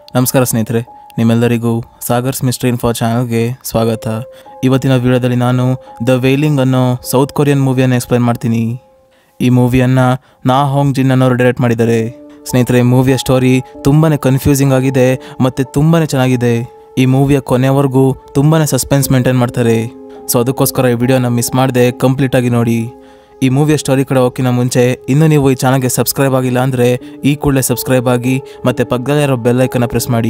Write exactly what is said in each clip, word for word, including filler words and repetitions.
ನಮಸ್ಕಾರ ಸ್ನೇಹಿತರೆ, ನಿಮ್ಮೆಲ್ಲರಿಗೂ ಸಾಗರ್ಸ್ ಮಿಸ್ಟ್ರಿ ಇನ್ಫೋ ಚಾನಲ್ಗೆ ಸ್ವಾಗತ. ಇವತ್ತಿನ ವಿಡಿಯೋದಲ್ಲಿ ನಾನು ದ ವೇಲಿಂಗ್ ಅನ್ನೋ ಸೌತ್ ಕೊರಿಯನ್ ಮೂವಿಯನ್ನು ಎಕ್ಸ್ಪ್ಲೇನ್ ಮಾಡ್ತೀನಿ. ಈ ಮೂವಿಯನ್ನು ನಾ ಹೋಂಗ್ ಜಿನ್ ಅನ್ನೋರು ಡೈರೆಕ್ಟ್ ಮಾಡಿದ್ದಾರೆ. ಸ್ನೇಹಿತರೆ, ಮೂವಿಯ ಸ್ಟೋರಿ ತುಂಬಾ ಕನ್ಫ್ಯೂಸಿಂಗ್ ಆಗಿದೆ ಮತ್ತು ತುಂಬಾ ಚೆನ್ನಾಗಿದೆ. ಈ ಮೂವಿಯ ಕೊನೆವರೆಗೂ ತುಂಬಾ ಸಸ್ಪೆನ್ಸ್ ಮೇಂಟೈನ್ ಮಾಡ್ತಾರೆ. ಸೊ ಅದಕ್ಕೋಸ್ಕರ ಈ ವಿಡಿಯೋನ ಮಿಸ್ ಮಾಡದೆ ಕಂಪ್ಲೀಟಾಗಿ ನೋಡಿ. ಈ ಮೂವಿಯ ಸ್ಟೋರಿ ಕಡೆ ಹೋಗೋಕ್ಕಿಂತ ಮುಂಚೆ ಇನ್ನೂ ನೀವು ಈ ಚಾನಲ್ಗೆ ಸಬ್ಸ್ಕ್ರೈಬ್ ಆಗಿಲ್ಲ ಅಂದರೆ ಈ ಕೂಡಲೇ ಸಬ್ಸ್ಕ್ರೈಬ್ ಆಗಿ ಮತ್ತು ಪಕ್ಕದಲ್ಲೇ ಇರೋ ಬೆಲ್ ಐಕನ್ನ ಪ್ರೆಸ್ ಮಾಡಿ.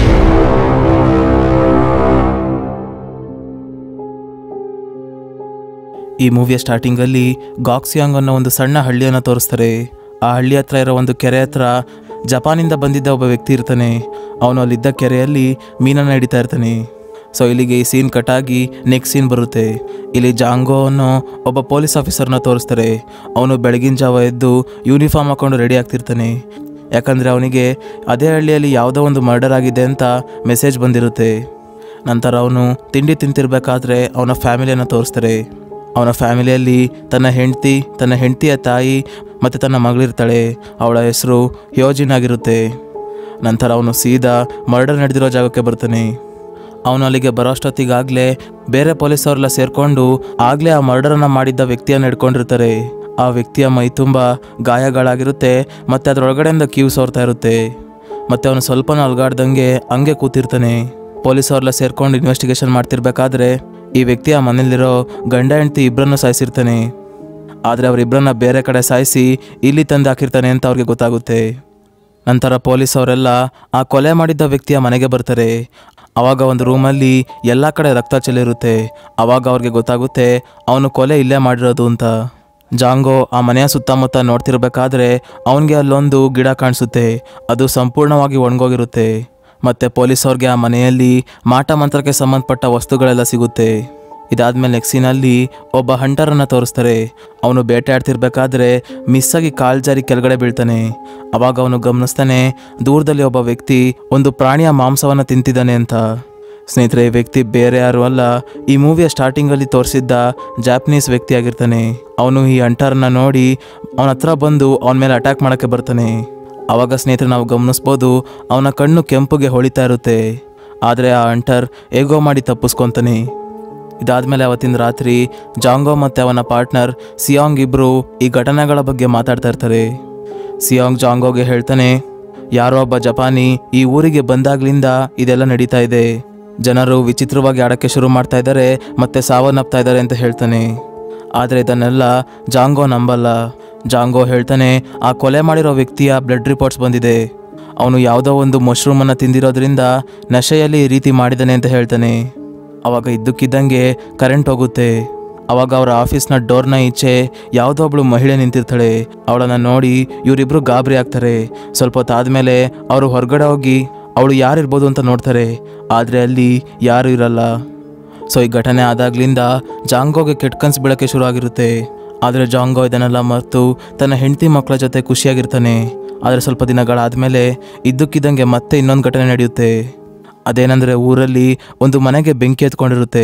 ಈ ಮೂವಿಯ ಸ್ಟಾರ್ಟಿಂಗಲ್ಲಿ ಗಾಕ್ಸಿಯಾಂಗ್ ಅನ್ನೋ ಒಂದು ಸಣ್ಣ ಹಳ್ಳಿಯನ್ನು ತೋರಿಸ್ತಾರೆ. ಆ ಹಳ್ಳಿ ಹತ್ರ ಇರೋ ಒಂದು ಕೆರೆ ಹತ್ರ ಜಪಾನಿಂದ ಬಂದಿದ್ದ ಒಬ್ಬ ವ್ಯಕ್ತಿ ಇರ್ತಾನೆ. ಅವನು ಅಲ್ಲಿದ್ದ ಕೆರೆಯಲ್ಲಿ ಮೀನನ್ನು ಹಿಡಿತಾ ಇರ್ತಾನೆ. ಸೊ ಇಲ್ಲಿಗೆ ಈ ಸೀನ್ ಕಟ್ಟಾಗಿ ನೆಕ್ಸ್ಟ್ ಸೀನ್ ಬರುತ್ತೆ. ಇಲ್ಲಿ ಜಾಂಗೋ ಅನ್ನೋ ಒಬ್ಬ ಪೊಲೀಸ್ ಆಫೀಸರ್ನ ತೋರಿಸ್ತಾರೆ. ಅವನು ಬೆಳಗಿನ ಜಾವ ಎದ್ದು ಯೂನಿಫಾರ್ಮ್ ಹಾಕೊಂಡು ರೆಡಿ ಆಗ್ತಿರ್ತಾನೆ. ಯಾಕಂದರೆ ಅವನಿಗೆ ಅದೇ ಹಳ್ಳಿಯಲ್ಲಿ ಯಾವುದೋ ಒಂದು ಮರ್ಡರ್ ಆಗಿದೆ ಅಂತ ಮೆಸೇಜ್ ಬಂದಿರುತ್ತೆ. ನಂತರ ಅವನು ತಿಂಡಿ ತಿಂತಿರ್ಬೇಕಾದ್ರೆ ಅವನ ಫ್ಯಾಮಿಲಿಯನ್ನು ತೋರಿಸ್ತಾರೆ. ಅವನ ಫ್ಯಾಮಿಲಿಯಲ್ಲಿ ತನ್ನ ಹೆಂಡತಿ, ತನ್ನ ಹೆಂಡತಿಯ ತಾಯಿ ಮತ್ತು ತನ್ನ ಮಗಳಿರ್ತಾಳೆ. ಅವಳ ಹೆಸರು ಹ್ಯೋಜಿನ್ ಆಗಿರುತ್ತೆ. ನಂತರ ಅವನು ಸೀದಾ ಮರ್ಡರ್ ನಡೆದಿರೋ ಜಾಗಕ್ಕೆ ಬರ್ತಾನೆ. ಅವನು ಅಲ್ಲಿಗೆ ಬರೋಷ್ಟೊತ್ತಿಗಾಗಲೇ ಬೇರೆ ಪೊಲೀಸವರೆಲ್ಲ ಸೇರಿಕೊಂಡು ಆಗಲೇ ಆ ಮರ್ಡರನ್ನು ಮಾಡಿದ್ದ ವ್ಯಕ್ತಿಯನ್ನು ಹಿಡ್ಕೊಂಡಿರ್ತಾರೆ. ಆ ವ್ಯಕ್ತಿಯ ಮೈ ತುಂಬ ಗಾಯಗಳಾಗಿರುತ್ತೆ ಮತ್ತು ಅದರೊಳಗಡೆಯಿಂದ ಕ್ಯೂ ಸೋರ್ತಾ ಇರುತ್ತೆ. ಮತ್ತು ಅವನು ಸ್ವಲ್ಪನೂ ಅಲ್ಗಾಡ್ದಂಗೆ ಹಂಗೆ ಕೂತಿರ್ತಾನೆ. ಪೊಲೀಸವರೆಲ್ಲ ಸೇರ್ಕೊಂಡು ಇನ್ವೆಸ್ಟಿಗೇಷನ್ ಮಾಡ್ತಿರ್ಬೇಕಾದ್ರೆ ಈ ವ್ಯಕ್ತಿಯ ಮನೇಲಿರೋ ಗಂಡ ಹೆಂಡತಿ ಇಬ್ಬರನ್ನು ಸಾಯಿಸಿರ್ತಾನೆ. ಆದರೆ ಅವರಿಬ್ಬರನ್ನ ಬೇರೆ ಕಡೆ ಸಾಯಿಸಿ ಇಲ್ಲಿ ತಂದು ಹಾಕಿರ್ತಾನೆ ಅಂತ ಅವ್ರಿಗೆ ಗೊತ್ತಾಗುತ್ತೆ. ನಂತರ ಪೊಲೀಸವರೆಲ್ಲ ಆ ಕೊಲೆ ಮಾಡಿದ್ದ ವ್ಯಕ್ತಿಯ ಮನೆಗೆ ಬರ್ತಾರೆ. ಆವಾಗ ಒಂದು ರೂಮಲ್ಲಿ ಎಲ್ಲ ಕಡೆ ರಕ್ತ ಚೆಲ್ಲಿರುತ್ತೆ. ಆವಾಗ ಅವ್ರಿಗೆ ಗೊತ್ತಾಗುತ್ತೆ ಅವನು ಕೊಲೆ ಇಲ್ಲೇ ಮಾಡಿರೋದು ಅಂತ. ಜಾಂಗೋ ಆ ಮನೆಯ ಸುತ್ತಮುತ್ತ ನೋಡ್ತಿರ್ಬೇಕಾದ್ರೆ ಅವನಿಗೆ ಅಲ್ಲೊಂದು ಗಿಡ ಕಾಣಿಸುತ್ತೆ. ಅದು ಸಂಪೂರ್ಣವಾಗಿ ಒಣಗೋಗಿರುತ್ತೆ. ಮತ್ತು ಪೊಲೀಸವ್ರಿಗೆ ಆ ಮನೆಯಲ್ಲಿ ಮಾಟ ಮಂತ್ರಕ್ಕೆ ಸಂಬಂಧಪಟ್ಟ ವಸ್ತುಗಳೆಲ್ಲ ಸಿಗುತ್ತೆ. ಇದಾದ್ಮೇಲೆ ನೆಕ್ಸ್ಟ್ ಸೀನಲ್ಲಿ ಒಬ್ಬ ಹಂಟರನ್ನು ತೋರಿಸ್ತಾರೆ. ಅವನು ಬೇಟೆ ಆಡ್ತಿರ್ಬೇಕಾದ್ರೆ ಮಿಸ್ಸಾಗಿ ಕಾಲ್ ಜಾರಿ ಕೆಳಗಡೆ ಬೀಳ್ತಾನೆ. ಅವಾಗ ಅವನು ಗಮನಿಸ್ತಾನೆ ದೂರದಲ್ಲಿ ಒಬ್ಬ ವ್ಯಕ್ತಿ ಒಂದು ಪ್ರಾಣಿಯ ಮಾಂಸವನ್ನು ತಿಂತಿದ್ದಾನೆ ಅಂತ. ಸ್ನೇಹಿತರೆ, ಈ ವ್ಯಕ್ತಿ ಬೇರೆ ಯಾರು ಅಲ್ಲ, ಈ ಮೂವಿಯ ಸ್ಟಾರ್ಟಿಂಗಲ್ಲಿ ತೋರಿಸಿದ್ದ ಜಾಪನೀಸ್ ವ್ಯಕ್ತಿ ಆಗಿರ್ತಾನೆ. ಅವನು ಈ ಹಂಟರನ್ನ ನೋಡಿ ಅವನ ಹತ್ರ ಬಂದು ಅವನ ಮೇಲೆ ಅಟ್ಯಾಕ್ ಮಾಡೋಕ್ಕೆ ಬರ್ತಾನೆ. ಆವಾಗ ಸ್ನೇಹಿತರೆ ನಾವು ಗಮನಿಸ್ಬೋದು ಅವನ ಕಣ್ಣು ಕೆಂಪುಗೆ ಹೊಳಿತಾ ಇರುತ್ತೆ. ಆದರೆ ಆ ಹಂಟರ್ ಹೇಗೋ ಮಾಡಿ ತಪ್ಪಿಸ್ಕೊತಾನೆ. ಇದಾದಮೇಲೆ ಅವತ್ತಿನ ರಾತ್ರಿ ಜಾಂಗೋ ಮತ್ತು ಅವನ ಪಾರ್ಟ್ನರ್ ಸಿಯಾಂಗ್ ಇಬ್ಬರು ಈ ಘಟನೆಗಳ ಬಗ್ಗೆ ಮಾತಾಡ್ತಾ ಇರ್ತಾರೆ. ಸಿಯಾಂಗ್ ಜಾಂಗೋಗೆ ಹೇಳ್ತಾನೆ, ಯಾರೋ ಒಬ್ಬ ಜಪಾನಿ ಈ ಊರಿಗೆ ಬಂದಾಗ್ಲಿಂದ ಇದೆಲ್ಲ ನಡೀತಾ ಇದೆ. ಜನರು ವಿಚಿತ್ರವಾಗಿ ಆಡೋಕ್ಕೆ ಶುರು ಮಾಡ್ತಾ ಇದ್ದಾರೆ ಮತ್ತು ಸಾವನ್ನಪ್ತಾ ಇದ್ದಾರೆ ಅಂತ ಹೇಳ್ತಾನೆ. ಆದರೆ ಇದನ್ನೆಲ್ಲ ಜಾಂಗೋ ನಂಬಲ್ಲ. ಜಾಂಗೋ ಹೇಳ್ತಾನೆ, ಆ ಕೊಲೆ ಮಾಡಿರೋ ವ್ಯಕ್ತಿಯ ಬ್ಲಡ್ ರಿಪೋರ್ಟ್ಸ್ ಬಂದಿದೆ. ಅವನು ಯಾವುದೋ ಒಂದು ಮಶ್ರೂಮನ್ನು ತಿಂದಿರೋದ್ರಿಂದ ನಶೆಯಲ್ಲಿ ಈ ರೀತಿ ಮಾಡಿದ್ದಾನೆ ಅಂತ ಹೇಳ್ತಾನೆ. ಆವಾಗ ಇದ್ದಕ್ಕಿದ್ದಂಗೆ ಕರೆಂಟ್ ಹೋಗುತ್ತೆ. ಆವಾಗ ಅವರ ಆಫೀಸ್ನ ಡೋರ್ನ ಈಚೆ ಯಾವುದೋ ಒಬ್ಳು ಮಹಿಳೆ ನಿಂತಿರ್ತಾಳೆ. ಅವಳನ್ನು ನೋಡಿ ಇವರಿಬ್ಬರು ಗಾಬರಿ ಆಗ್ತಾರೆ. ಸ್ವಲ್ಪ ಹೊತ್ತಾದಮೇಲೆ ಅವರು ಹೊರಗಡೆ ಹೋಗಿ ಅವಳು ಯಾರಿರ್ಬೋದು ಅಂತ ನೋಡ್ತಾರೆ. ಆದರೆ ಅಲ್ಲಿ ಯಾರೂ ಇರಲ್ಲ. ಸೊ ಈ ಘಟನೆ ಆದಾಗ್ಲಿಂದ ಜಾಂಗೋಗೆ ಕೆಟ್ಟ ಕನ್ಸು ಬೀಳೋಕ್ಕೆ ಶುರು ಆಗಿರುತ್ತೆ. ಆದರೆ ಜಾಂಗೋ ಇದನ್ನೆಲ್ಲ ಮರೆತು ತನ್ನ ಹೆಂಡತಿ ಮಕ್ಕಳ ಜೊತೆ ಖುಷಿಯಾಗಿರ್ತಾನೆ. ಆದರೆ ಸ್ವಲ್ಪ ದಿನಗಳಾದಮೇಲೆ ಇದ್ದಕ್ಕಿದ್ದಂಗೆ ಮತ್ತೆ ಇನ್ನೊಂದು ಘಟನೆ ನಡೆಯುತ್ತೆ. ಅದೇನೆಂದರೆ ಊರಲ್ಲಿ ಒಂದು ಮನೆಗೆ ಬೆಂಕಿ ಎತ್ಕೊಂಡಿರುತ್ತೆ.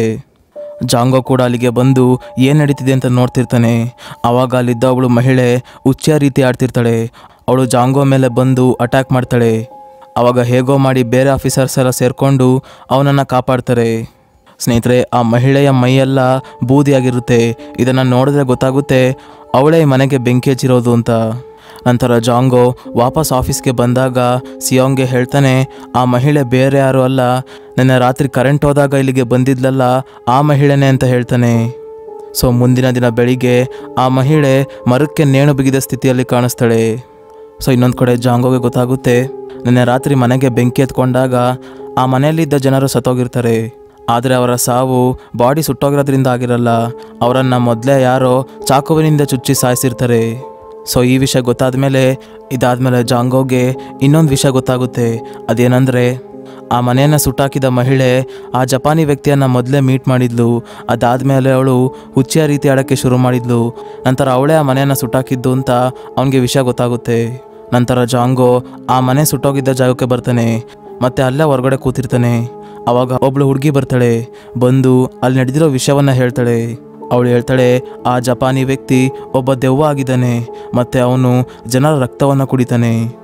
ಜಾಂಗೋ ಕೂಡ ಅಲ್ಲಿಗೆ ಬಂದು ಏನು ನಡೀತಿದೆ ಅಂತ ನೋಡ್ತಿರ್ತಾನೆ. ಆವಾಗ ಅಲ್ಲಿದ್ದ ಅವಳು ಮಹಿಳೆ ಹುಚ್ಚ ರೀತಿ ಆಡ್ತಿರ್ತಾಳೆ. ಅವಳು ಜಾಂಗೋ ಮೇಲೆ ಬಂದು ಅಟ್ಯಾಕ್ ಮಾಡ್ತಾಳೆ. ಆವಾಗ ಹೇಗೋ ಮಾಡಿ ಬೇರೆ ಆಫೀಸರ್ಸ್ ಎಲ್ಲ ಸೇರಿಕೊಂಡು ಅವನನ್ನು ಕಾಪಾಡ್ತಾರೆ. ಸ್ನೇಹಿತರೆ, ಆ ಮಹಿಳೆಯ ಮೈಯೆಲ್ಲ ಬೂದಿಯಾಗಿರುತ್ತೆ. ಇದನ್ನು ನೋಡಿದ್ರೆ ಗೊತ್ತಾಗುತ್ತೆ ಅವಳೇ ಈ ಮನೆಗೆ ಬೆಂಕಿ ಹಚ್ಚಿರೋದು ಅಂತ. ನಂತರ ಜಾಂಗೋ ವಾಪಸ್ ಆಫೀಸ್ಗೆ ಬಂದಾಗ ಸಿಯಾಂಗ್ಗೆ ಹೇಳ್ತಾನೆ, ಆ ಮಹಿಳೆ ಬೇರೆ ಯಾರು ಅಲ್ಲ, ನೆನ್ನೆ ರಾತ್ರಿ ಕರೆಂಟ್ ಹೋದಾಗ ಇಲ್ಲಿಗೆ ಬಂದಿದ್ಲಲ್ಲ ಆ ಮಹಿಳೆನೇ ಅಂತ ಹೇಳ್ತಾನೆ. ಸೊ ಮುಂದಿನ ದಿನ ಬೆಳಿಗ್ಗೆ ಆ ಮಹಿಳೆ ಮರಕ್ಕೆ ನೇಣು ಬಿಗಿದ ಸ್ಥಿತಿಯಲ್ಲಿ ಕಾಣಿಸ್ತಾಳೆ. ಸೊ ಇನ್ನೊಂದು ಕಡೆ ಜಾಂಗೋಗೆ ಗೊತ್ತಾಗುತ್ತೆ ನೆನ್ನೆ ರಾತ್ರಿ ಮನೆಗೆ ಬೆಂಕಿ ಎತ್ಕೊಂಡಾಗ ಆ ಮನೆಯಲ್ಲಿದ್ದ ಜನರು ಸತ್ತೋಗಿರ್ತಾರೆ. ಆದರೆ ಅವರ ಸಾವು ಬಾಡಿ ಸುಟ್ಟೋಗಿರೋದ್ರಿಂದ ಆಗಿರಲ್ಲ. ಅವರನ್ನು ಮೊದಲೇ ಯಾರೋ ಚಾಕುವಿನಿಂದ ಚುಚ್ಚಿ ಸಾಯಿಸಿರ್ತಾರೆ. ಸೊ ಈ ವಿಷಯ ಗೊತ್ತಾದ ಮೇಲೆ ಇದಾದಮೇಲೆ ಜಾಂಗೋಗೆ ಇನ್ನೊಂದು ವಿಷಯ ಗೊತ್ತಾಗುತ್ತೆ. ಅದೇನೆಂದರೆ ಆ ಮನೆಯನ್ನು ಸುಟ್ಟಾಕಿದ ಮಹಿಳೆ ಆ ಜಪಾನಿ ವ್ಯಕ್ತಿಯನ್ನು ಮೊದಲೇ ಮೀಟ್ ಮಾಡಿದ್ಲು. ಅದಾದಮೇಲೆ ಅವಳು ಹುಚ್ಚಿಯ ರೀತಿ ಆಡೋಕ್ಕೆ ಶುರು ಮಾಡಿದ್ಲು. ನಂತರ ಅವಳೇ ಆ ಮನೆಯನ್ನು ಸುಟ್ಟಾಕಿದ್ದು ಅಂತ ಅವನಿಗೆ ವಿಷಯ ಗೊತ್ತಾಗುತ್ತೆ. ನಂತರ ಜಾಂಗೋ ಆ ಮನೆ ಸುಟ್ಟೋಗಿದ್ದ ಜಾಗಕ್ಕೆ ಬರ್ತಾನೆ ಮತ್ತು ಅಲ್ಲೇ ಹೊರಗಡೆ ಕೂತಿರ್ತಾನೆ. ಆವಾಗ ಒಬ್ಳು ಹುಡುಗಿ ಬರ್ತಾಳೆ. ಬಂದು ಅಲ್ಲಿ ನಡೆದಿರೋ ವಿಷಯವನ್ನು ಹೇಳ್ತಾಳೆ. ಅವಳು ಹೇಳ್ತಾಳೆ, ಆ ಜಪಾನಿ ವ್ಯಕ್ತಿ ಒಬ್ಬ ದೆವ್ವ ಆಗಿದ್ದಾನೆ ಮತ್ತು ಅವನು ಜನರ ರಕ್ತವನ್ನು ಕುಡಿತಾನೆ.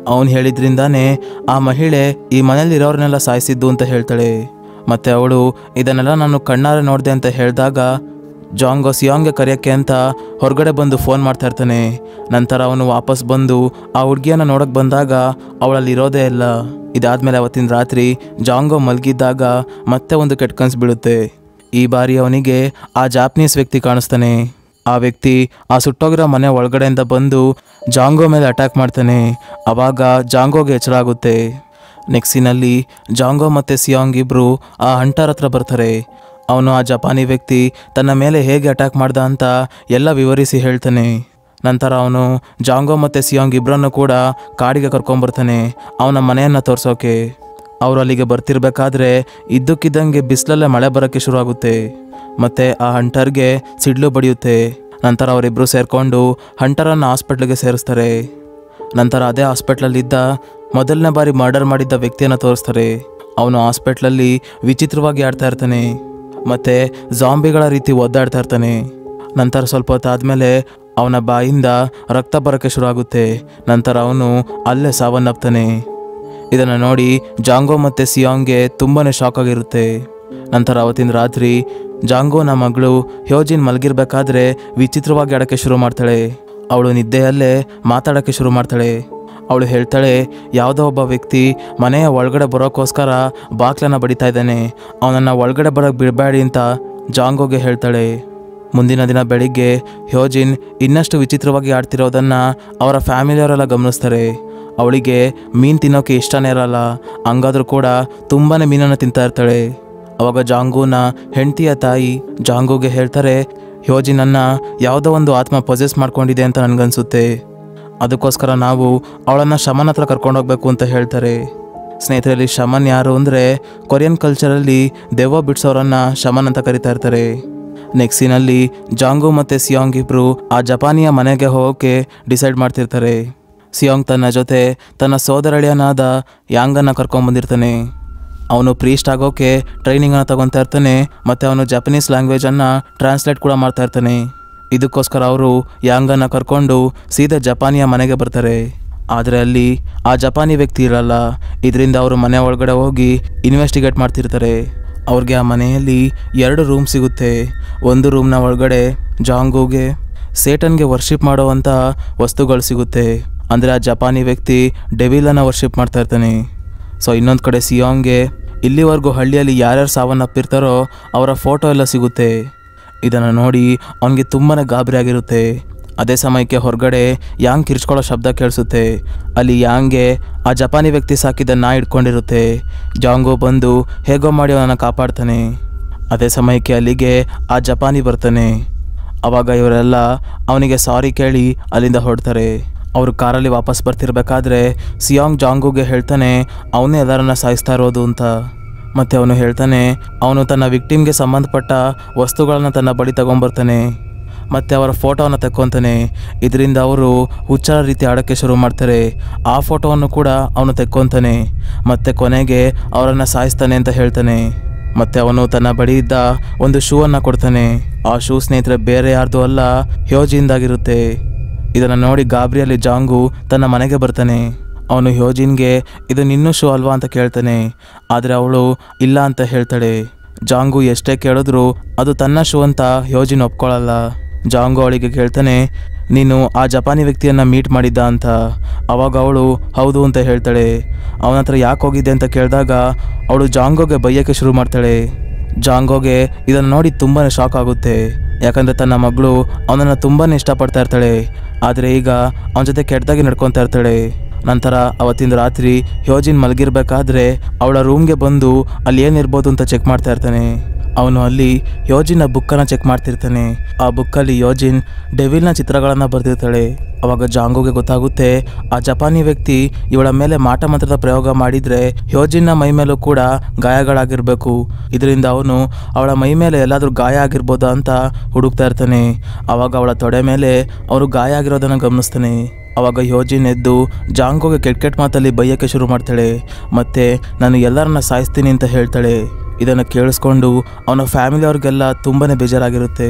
ಅವನು ಹೇಳಿದ್ರಿಂದಾನೇ ಆ ಮಹಿಳೆ ಈ ಮನೇಲಿರೋರನ್ನೆಲ್ಲ ಸಾಯಿಸಿದ್ದು ಅಂತ ಹೇಳ್ತಾಳೆ. ಮತ್ತು ಅವಳು ಇದನ್ನೆಲ್ಲ ನಾನು ಕಣ್ಣಾರೆ ನೋಡಿದೆ ಅಂತ ಹೇಳಿದಾಗ ಜಾಂಗೋ ಸಿಯಾಂಗ್ಗೆ ಕರೆಯೋಕ್ಕೆ ಅಂತ ಹೊರಗಡೆ ಬಂದು ಫೋನ್ ಮಾಡ್ತಾ ಇರ್ತಾನೆ. ನಂತರ ಅವನು ವಾಪಸ್ ಬಂದು ಆ ಹುಡುಗಿಯನ್ನು ನೋಡೋಕ್ಕೆ ಬಂದಾಗ ಅವಳಲ್ಲಿ ಇರೋದೇ ಇಲ್ಲ. ಇದಾದಮೇಲೆ ಅವತ್ತಿನ ರಾತ್ರಿ ಜಾಂಗೋ ಮಲಗಿದ್ದಾಗ ಮತ್ತೆ ಒಂದು ಕೆಟ್ಟ ಕನಸು ಬೀಳುತ್ತೆ. ಈ ಬಾರಿ ಅವನಿಗೆ ಆ ಜಾಪನೀಸ್ ವ್ಯಕ್ತಿ ಕಾಣಿಸ್ತಾನೆ. ಆ ವ್ಯಕ್ತಿ ಆ ಸುಟ್ಟೋಗಿರೋ ಮನೆ ಒಳಗಡೆಯಿಂದ ಬಂದು ಜಾಂಗೋ ಮೇಲೆ ಅಟ್ಯಾಕ್ ಮಾಡ್ತಾನೆ. ಆವಾಗ ಜಾಂಗೋಗೆ ಎಚ್ಚರ ಆಗುತ್ತೆ. ನೆಕ್ಸ್ಟ್ ಸೀನಲ್ಲಿ ಜಾಂಗೋ ಮತ್ತು ಸಿಯಾಂಗ್ ಇಬ್ಬರು ಆ ಹಂಟರ್ ಹತ್ರ ಬರ್ತಾರೆ. ಅವನು ಆ ಜಪಾನಿ ವ್ಯಕ್ತಿ ತನ್ನ ಮೇಲೆ ಹೇಗೆ ಅಟ್ಯಾಕ್ ಮಾಡ್ದ ಅಂತ ಎಲ್ಲ ವಿವರಿಸಿ ಹೇಳ್ತಾನೆ. ನಂತರ ಅವನು ಜಾಂಗೋ ಮತ್ತು ಸಿಯಾಂಗ್ ಇಬ್ಬರನ್ನು ಕೂಡ ಕಾಡಿಗೆ ಕರ್ಕೊಂಬರ್ತಾನೆ ಅವನ ಮನೆಯನ್ನು ತೋರಿಸೋಕೆ. ಅವರು ಅಲ್ಲಿಗೆ ಬರ್ತಿರ್ಬೇಕಾದ್ರೆ ಇದ್ದಕ್ಕಿದ್ದಂಗೆ ಬಿಸಿಲಲ್ಲೇ ಮಳೆ ಬರೋಕ್ಕೆ ಶುರು ಆಗುತ್ತೆ. ಮತ್ತು ಆ ಹಂಟರ್ಗೆ ಸಿಡ್ಲು ಬಡಿಯುತ್ತೆ. ನಂತರ ಅವರಿಬ್ಬರು ಸೇರಿಕೊಂಡು ಹಂಟರನ್ನು ಹಾಸ್ಪಿಟ್ಲಿಗೆ ಸೇರಿಸ್ತಾರೆ. ನಂತರ ಅದೇ ಹಾಸ್ಪಿಟ್ಲಲ್ಲಿದ್ದ ಮೊದಲನೇ ಬಾರಿ ಮರ್ಡರ್ ಮಾಡಿದ್ದ ವ್ಯಕ್ತಿಯನ್ನು ತೋರಿಸ್ತಾರೆ. ಅವನು ಹಾಸ್ಪಿಟ್ಲಲ್ಲಿ ವಿಚಿತ್ರವಾಗಿ ಆಡ್ತಾ ಇರ್ತಾನೆ ಮತ್ತು ಜಾಂಬಿಗಳ ರೀತಿ ಒದ್ದಾಡ್ತಾ ಇರ್ತಾನೆ. ನಂತರ ಸ್ವಲ್ಪ ಹೊತ್ತಾದಮೇಲೆ ಅವನ ಬಾಯಿಂದ ರಕ್ತ ಬರೋಕ್ಕೆ ಶುರು ಆಗುತ್ತೆ. ನಂತರ ಅವನು ಅಲ್ಲೇ ಸಾವನ್ನಪ್ತಾನೆ. ಇದನ್ನು ನೋಡಿ ಜಾಂಗೋ ಮತ್ತು ಸಿಯಾಂಗ್ಗೆ ತುಂಬಾ ಶಾಕ್ ಆಗಿರುತ್ತೆ. ನಂತರ ಅವತ್ತಿನ ರಾತ್ರಿ ಜಾಂಗೋನ ಮಗಳು ಹ್ಯೋಜಿನ್ ಮಲಗಿರ್ಬೇಕಾದ್ರೆ ವಿಚಿತ್ರವಾಗಿ ಆಡೋಕ್ಕೆ ಶುರು ಮಾಡ್ತಾಳೆ. ಅವಳು ನಿದ್ದೆಯಲ್ಲೇ ಮಾತಾಡೋಕ್ಕೆ ಶುರು ಮಾಡ್ತಾಳೆ. ಅವಳು ಹೇಳ್ತಾಳೆ, ಯಾವುದೋ ಒಬ್ಬ ವ್ಯಕ್ತಿ ಮನೆಯ ಒಳಗಡೆ ಬರೋಕ್ಕೋಸ್ಕರ ಬಾಗ್ಲನ್ನು ಬಡಿತಾ ಇದ್ದಾನೆ, ಅವನನ್ನು ಒಳಗಡೆ ಬರೋಕ್ಕೆ ಬಿಡಬೇಡಿ ಅಂತ ಜಾಂಗೋಗೆ ಹೇಳ್ತಾಳೆ. ಮುಂದಿನ ದಿನ ಬೆಳಿಗ್ಗೆ ಹ್ಯೋಜಿನ್ ಇನ್ನಷ್ಟು ವಿಚಿತ್ರವಾಗಿ ಆಡ್ತಿರೋದನ್ನು ಅವರ ಫ್ಯಾಮಿಲಿಯವರೆಲ್ಲ ಗಮನಿಸ್ತಾರೆ. ಅವಳಿಗೆ ಮೀನು ತಿನ್ನೋಕ್ಕೆ ಇಷ್ಟನೇ ಇರಲ್ಲ, ಹಂಗಾದ್ರೂ ಕೂಡ ತುಂಬಾ ಮೀನನ್ನು ತಿಂತಾ ಇರ್ತಾಳೆ. ಅವಾಗ ಜಾಂಗೋನ ಹೆಂಡತಿಯ ತಾಯಿ ಜಾಂಗೋಗೆ ಹೇಳ್ತಾರೆ, ಹ್ಯೋಜಿನನ್ನು ಯಾವುದೋ ಒಂದು ಆತ್ಮ ಪೊಸೆಸ್ ಮಾಡ್ಕೊಂಡಿದೆ ಅಂತ ನನಗನ್ಸುತ್ತೆ, ಅದಕ್ಕೋಸ್ಕರ ನಾವು ಅವಳನ್ನು ಶಮನ್ ಹತ್ರ ಕರ್ಕೊಂಡೋಗ್ಬೇಕು ಅಂತ ಹೇಳ್ತಾರೆ. ಸ್ನೇಹಿತರಲ್ಲಿ ಶಮನ್ ಯಾರು ಅಂದರೆ ಕೊರಿಯನ್ ಕಲ್ಚರಲ್ಲಿ ದೆವ್ವ ಬಿಡಿಸೋರನ್ನು ಶಮನ್ ಅಂತ ಕರಿತಾ ಇರ್ತಾರೆ. ನೆಕ್ಸ್ಟ್ ಸೀನಲ್ಲಿ ಜಾಂಗೋ ಮತ್ತು ಸಿಯಾಂಗ್ ಇಬ್ಬರು ಆ ಜಪಾನಿಯ ಮನೆಗೆ ಹೋಗೋಕ್ಕೆ ಡಿಸೈಡ್ ಮಾಡ್ತಿರ್ತಾರೆ. ಸಿಯಾಂಗ್ ತನ್ನ ಜೊತೆ ತನ್ನ ಸೋದರಳಿಯನಾದ ಯಾಂಗನ್ನು ಕರ್ಕೊಂಡ್ಬಂದಿರ್ತಾನೆ. ಅವನು ಪ್ರೀಸ್ಟ್ ಆಗೋಕ್ಕೆ ಟ್ರೈನಿಂಗನ್ನು ತಗೊತಾ ಇರ್ತಾನೆ ಮತ್ತು ಅವನು ಜಪನೀಸ್ ಲ್ಯಾಂಗ್ವೇಜನ್ನು ಟ್ರಾನ್ಸ್ಲೇಟ್ ಕೂಡ ಮಾಡ್ತಾ ಇರ್ತಾನೆ. ಇದಕ್ಕೋಸ್ಕರ ಅವರು ಯಾಂಗನ್ನು ಕರ್ಕೊಂಡು ಸೀದಾ ಜಪಾನಿಯ ಮನೆಗೆ ಬರ್ತಾರೆ. ಆದರೆ ಅಲ್ಲಿ ಆ ಜಪಾನಿ ವ್ಯಕ್ತಿ ಇರಲ್ಲ. ಇದರಿಂದ ಅವರು ಮನೆ ಒಳಗಡೆ ಹೋಗಿ ಇನ್ವೆಸ್ಟಿಗೇಟ್ ಮಾಡ್ತಿರ್ತಾರೆ. ಅವ್ರಿಗೆ ಆ ಮನೆಯಲ್ಲಿ ಎರಡು ರೂಮ್ ಸಿಗುತ್ತೆ. ಒಂದು ರೂಮ್ನ ಒಳಗಡೆ ಜಾಂಗೋಗೆ ಸೇಟನ್ಗೆ ವರ್ಷಿಪ್ ಮಾಡೋವಂಥ ವಸ್ತುಗಳು ಸಿಗುತ್ತೆ. ಅಂದರೆ ಆ ಜಪಾನಿ ವ್ಯಕ್ತಿ ಡೆವಿಲನ್ನು ವರ್ಷಿಪ್ ಮಾಡ್ತಾ ಇರ್ತಾನೆ. ಸೊ ಇನ್ನೊಂದು ಕಡೆ ಸಿಯಾಂಗ್ಗೆ ಇಲ್ಲಿವರೆಗೂ ಹಳ್ಳಿಯಲ್ಲಿ ಯಾರ್ಯಾರು ಸಾವನ್ನಪ್ಪಿರ್ತಾರೋ ಅವರ ಫೋಟೋ ಎಲ್ಲ ಸಿಗುತ್ತೆ. ಇದನ್ನು ನೋಡಿ ಅವನಿಗೆ ತುಂಬಾ ಗಾಬರಿ ಆಗಿರುತ್ತೆ. ಅದೇ ಸಮಯಕ್ಕೆ ಹೊರಗಡೆ ಯಾಂಗ್ ಕಿರ್ಚ್ಕೊಳ್ಳೋ ಶಬ್ದ ಕೇಳಿಸುತ್ತೆ. ಅಲ್ಲಿ ಯಾಂಗ್ಗೆ ಆ ಜಪಾನಿ ವ್ಯಕ್ತಿ ಸಾಕಿದ ನಾಯಿ ಇಟ್ಕೊಂಡಿರುತ್ತೆ. ಜಾಂಗೋ ಬಂದು ಹೇಗೋ ಮಾಡಿ ಅವನನ್ನು ಕಾಪಾಡ್ತಾನೆ. ಅದೇ ಸಮಯಕ್ಕೆ ಅಲ್ಲಿಗೆ ಆ ಜಪಾನಿ ಬರ್ತಾನೆ. ಆವಾಗ ಇವರೆಲ್ಲ ಅವನಿಗೆ ಸಾರಿ ಕೇಳಿ ಅಲ್ಲಿಂದ ಹೊರಡ್ತಾರೆ. ಅವರು ಕಾರಲ್ಲಿ ವಾಪಸ್ ಬರ್ತಿರ್ಬೇಕಾದ್ರೆ ಸಿಯಾಂಗ್ ಜಾಂಗೋಗೆ ಹೇಳ್ತಾನೆ ಅವನೇ ಎಲ್ಲರನ್ನ ಸಾಯಿಸ್ತಾ ಇರೋದು ಅಂತ. ಮತ್ತು ಅವನು ಹೇಳ್ತಾನೆ ಅವನು ತನ್ನ ವಿಕ್ಟಿಮ್ಗೆ ಸಂಬಂಧಪಟ್ಟ ವಸ್ತುಗಳನ್ನು ತನ್ನ ಬಳಿ ತಗೊಂಬರ್ತಾನೆ ಮತ್ತು ಅವರ ಫೋಟೋವನ್ನು ತೆಕ್ಕೊತಾನೆ. ಇದರಿಂದ ಅವರು ಹುಚ್ಚರ ರೀತಿ ಆಡೋಕ್ಕೆ ಶುರು ಮಾಡ್ತಾರೆ. ಆ ಫೋಟೋವನ್ನು ಕೂಡ ಅವನು ತೆಕ್ಕೊತಾನೆ ಮತ್ತು ಕೊನೆಗೆ ಅವರನ್ನು ಸಾಯಿಸ್ತಾನೆ ಅಂತ ಹೇಳ್ತಾನೆ. ಮತ್ತು ಅವನು ತನ್ನ ಬಳಿ ಇದ್ದ ಒಂದು ಶೂವನ್ನು ಕೊಡ್ತಾನೆ. ಆ ಶೂ ಸ್ನೇಹಿತರೆ ಬೇರೆ ಯಾರ್ದು ಅಲ್ಲ, ಹ್ಯೋಜಿನ್ದಾಗಿರುತ್ತೆ. ಇದನ್ನು ನೋಡಿ ಗಾಬರಿಯಲ್ಲಿ ಜಾಂಗು ತನ್ನ ಮನೆಗೆ ಬರ್ತಾನೆ. ಅವನು ಹ್ಯೋಜಿನ್ಗೆ ಇದು ನಿನ್ನೂ ಶೂ ಅಲ್ವಾ ಅಂತ ಕೇಳ್ತಾನೆ. ಆದರೆ ಅವಳು ಇಲ್ಲ ಅಂತ ಹೇಳ್ತಾಳೆ. ಜಾಂಗು ಎಷ್ಟೇ ಕೇಳಿದ್ರು ಅದು ತನ್ನ ಶೂ ಅಂತ ಹ್ಯೋಜಿನ್ ಒಪ್ಕೊಳ್ಳಲ್ಲ. ಜಾಂಗು ಅವಳಿಗೆ ಕೇಳ್ತಾನೆ ನೀನು ಆ ಜಪಾನಿ ವ್ಯಕ್ತಿಯನ್ನು ಮೀಟ್ ಮಾಡಿದ್ದ ಅಂತ. ಆವಾಗ ಅವಳು ಹೌದು ಅಂತ ಹೇಳ್ತಾಳೆ. ಅವನ ಹತ್ರ ಯಾಕೆ ಹೋಗಿದ್ದೆ ಅಂತ ಕೇಳಿದಾಗ ಅವಳು ಜಾಂಗೋಗೆ ಬೈಯೋಕ್ಕೆ ಶುರು ಮಾಡ್ತಾಳೆ. ಜಾಂಗೋಗೆ ಇದನ್ನು ನೋಡಿ ತುಂಬಾ ಶಾಕ್ ಆಗುತ್ತೆ. ಯಾಕಂದರೆ ತನ್ನ ಮಗಳು ಅವನನ್ನು ತುಂಬಾ ಇಷ್ಟಪಡ್ತಾ ಇರ್ತಾಳೆ. ಆದರೆ ಈಗ ಅವನ ಜೊತೆ ಕೆಟ್ಟದಾಗಿ ನಡ್ಕೊತಾ ಇರ್ತಾಳೆ. ನಂತರ ಅವತ್ತಿನ ರಾತ್ರಿ ಹ್ಯೋಜಿನ್ ಮಲಗಿರ್ಬೇಕಾದ್ರೆ ಅವಳ ರೂಮ್ಗೆ ಬಂದು ಅಲ್ಲಿ ಏನಿರ್ಬೋದು ಅಂತ ಚೆಕ್ ಮಾಡ್ತಾ ಇರ್ತಾನೆ. ಅವನು ಅಲ್ಲಿ ಹ್ಯೋಜಿನ್ನ ಬುಕ್ಕನ್ನು ಚೆಕ್ ಮಾಡ್ತಿರ್ತಾನೆ. ಆ ಬುಕ್ಕಲ್ಲಿ ಹ್ಯೋಜಿನ್ ಡೆವಿಲ್ನ ಚಿತ್ರಗಳನ್ನು ಬರೆದಿರ್ತಾಳೆ. ಅವಾಗ ಜಾಂಗೋಗೆ ಗೊತ್ತಾಗುತ್ತೆ ಆ ಜಪಾನಿ ವ್ಯಕ್ತಿ ಇವಳ ಮೇಲೆ ಮಾಟ ಮಂತ್ರದ ಪ್ರಯೋಗ ಮಾಡಿದರೆ ಹ್ಯೋಜಿನ್ನ ಮೈ ಮೇಲೂ ಕೂಡ ಗಾಯಗಳಾಗಿರಬೇಕು. ಇದರಿಂದ ಅವನು ಅವಳ ಮೈ ಮೇಲೆ ಎಲ್ಲಾದರೂ ಗಾಯ ಆಗಿರ್ಬೋದಾ ಅಂತ ಹುಡುಕ್ತಾ ಇರ್ತಾನೆ. ಆವಾಗ ಅವಳ ತೊಡೆ ಮೇಲೆ ಅವರು ಗಾಯ ಆಗಿರೋದನ್ನು ಗಮನಿಸ್ತಾನೆ. ಆವಾಗ ಹ್ಯೋಜಿನ್ ಎದ್ದು ಜಾಂಗೋಗೆ ಕೆಟ್ಟ ಕೆಟ್ಟ ಮಾತಲ್ಲಿ ಬೈಯೋಕ್ಕೆ ಶುರು ಮಾಡ್ತಾಳೆ. ಮತ್ತು ನಾನು ಎಲ್ಲರನ್ನ ಸಾಯಿಸ್ತೀನಿ ಅಂತ ಹೇಳ್ತಾಳೆ. ಇದನ್ನು ಕೇಳಿಸ್ಕೊಂಡು ಅವನ ಫ್ಯಾಮಿಲಿಯವ್ರಿಗೆಲ್ಲ ತುಂಬಾ ಬೇಜಾರಾಗಿರುತ್ತೆ.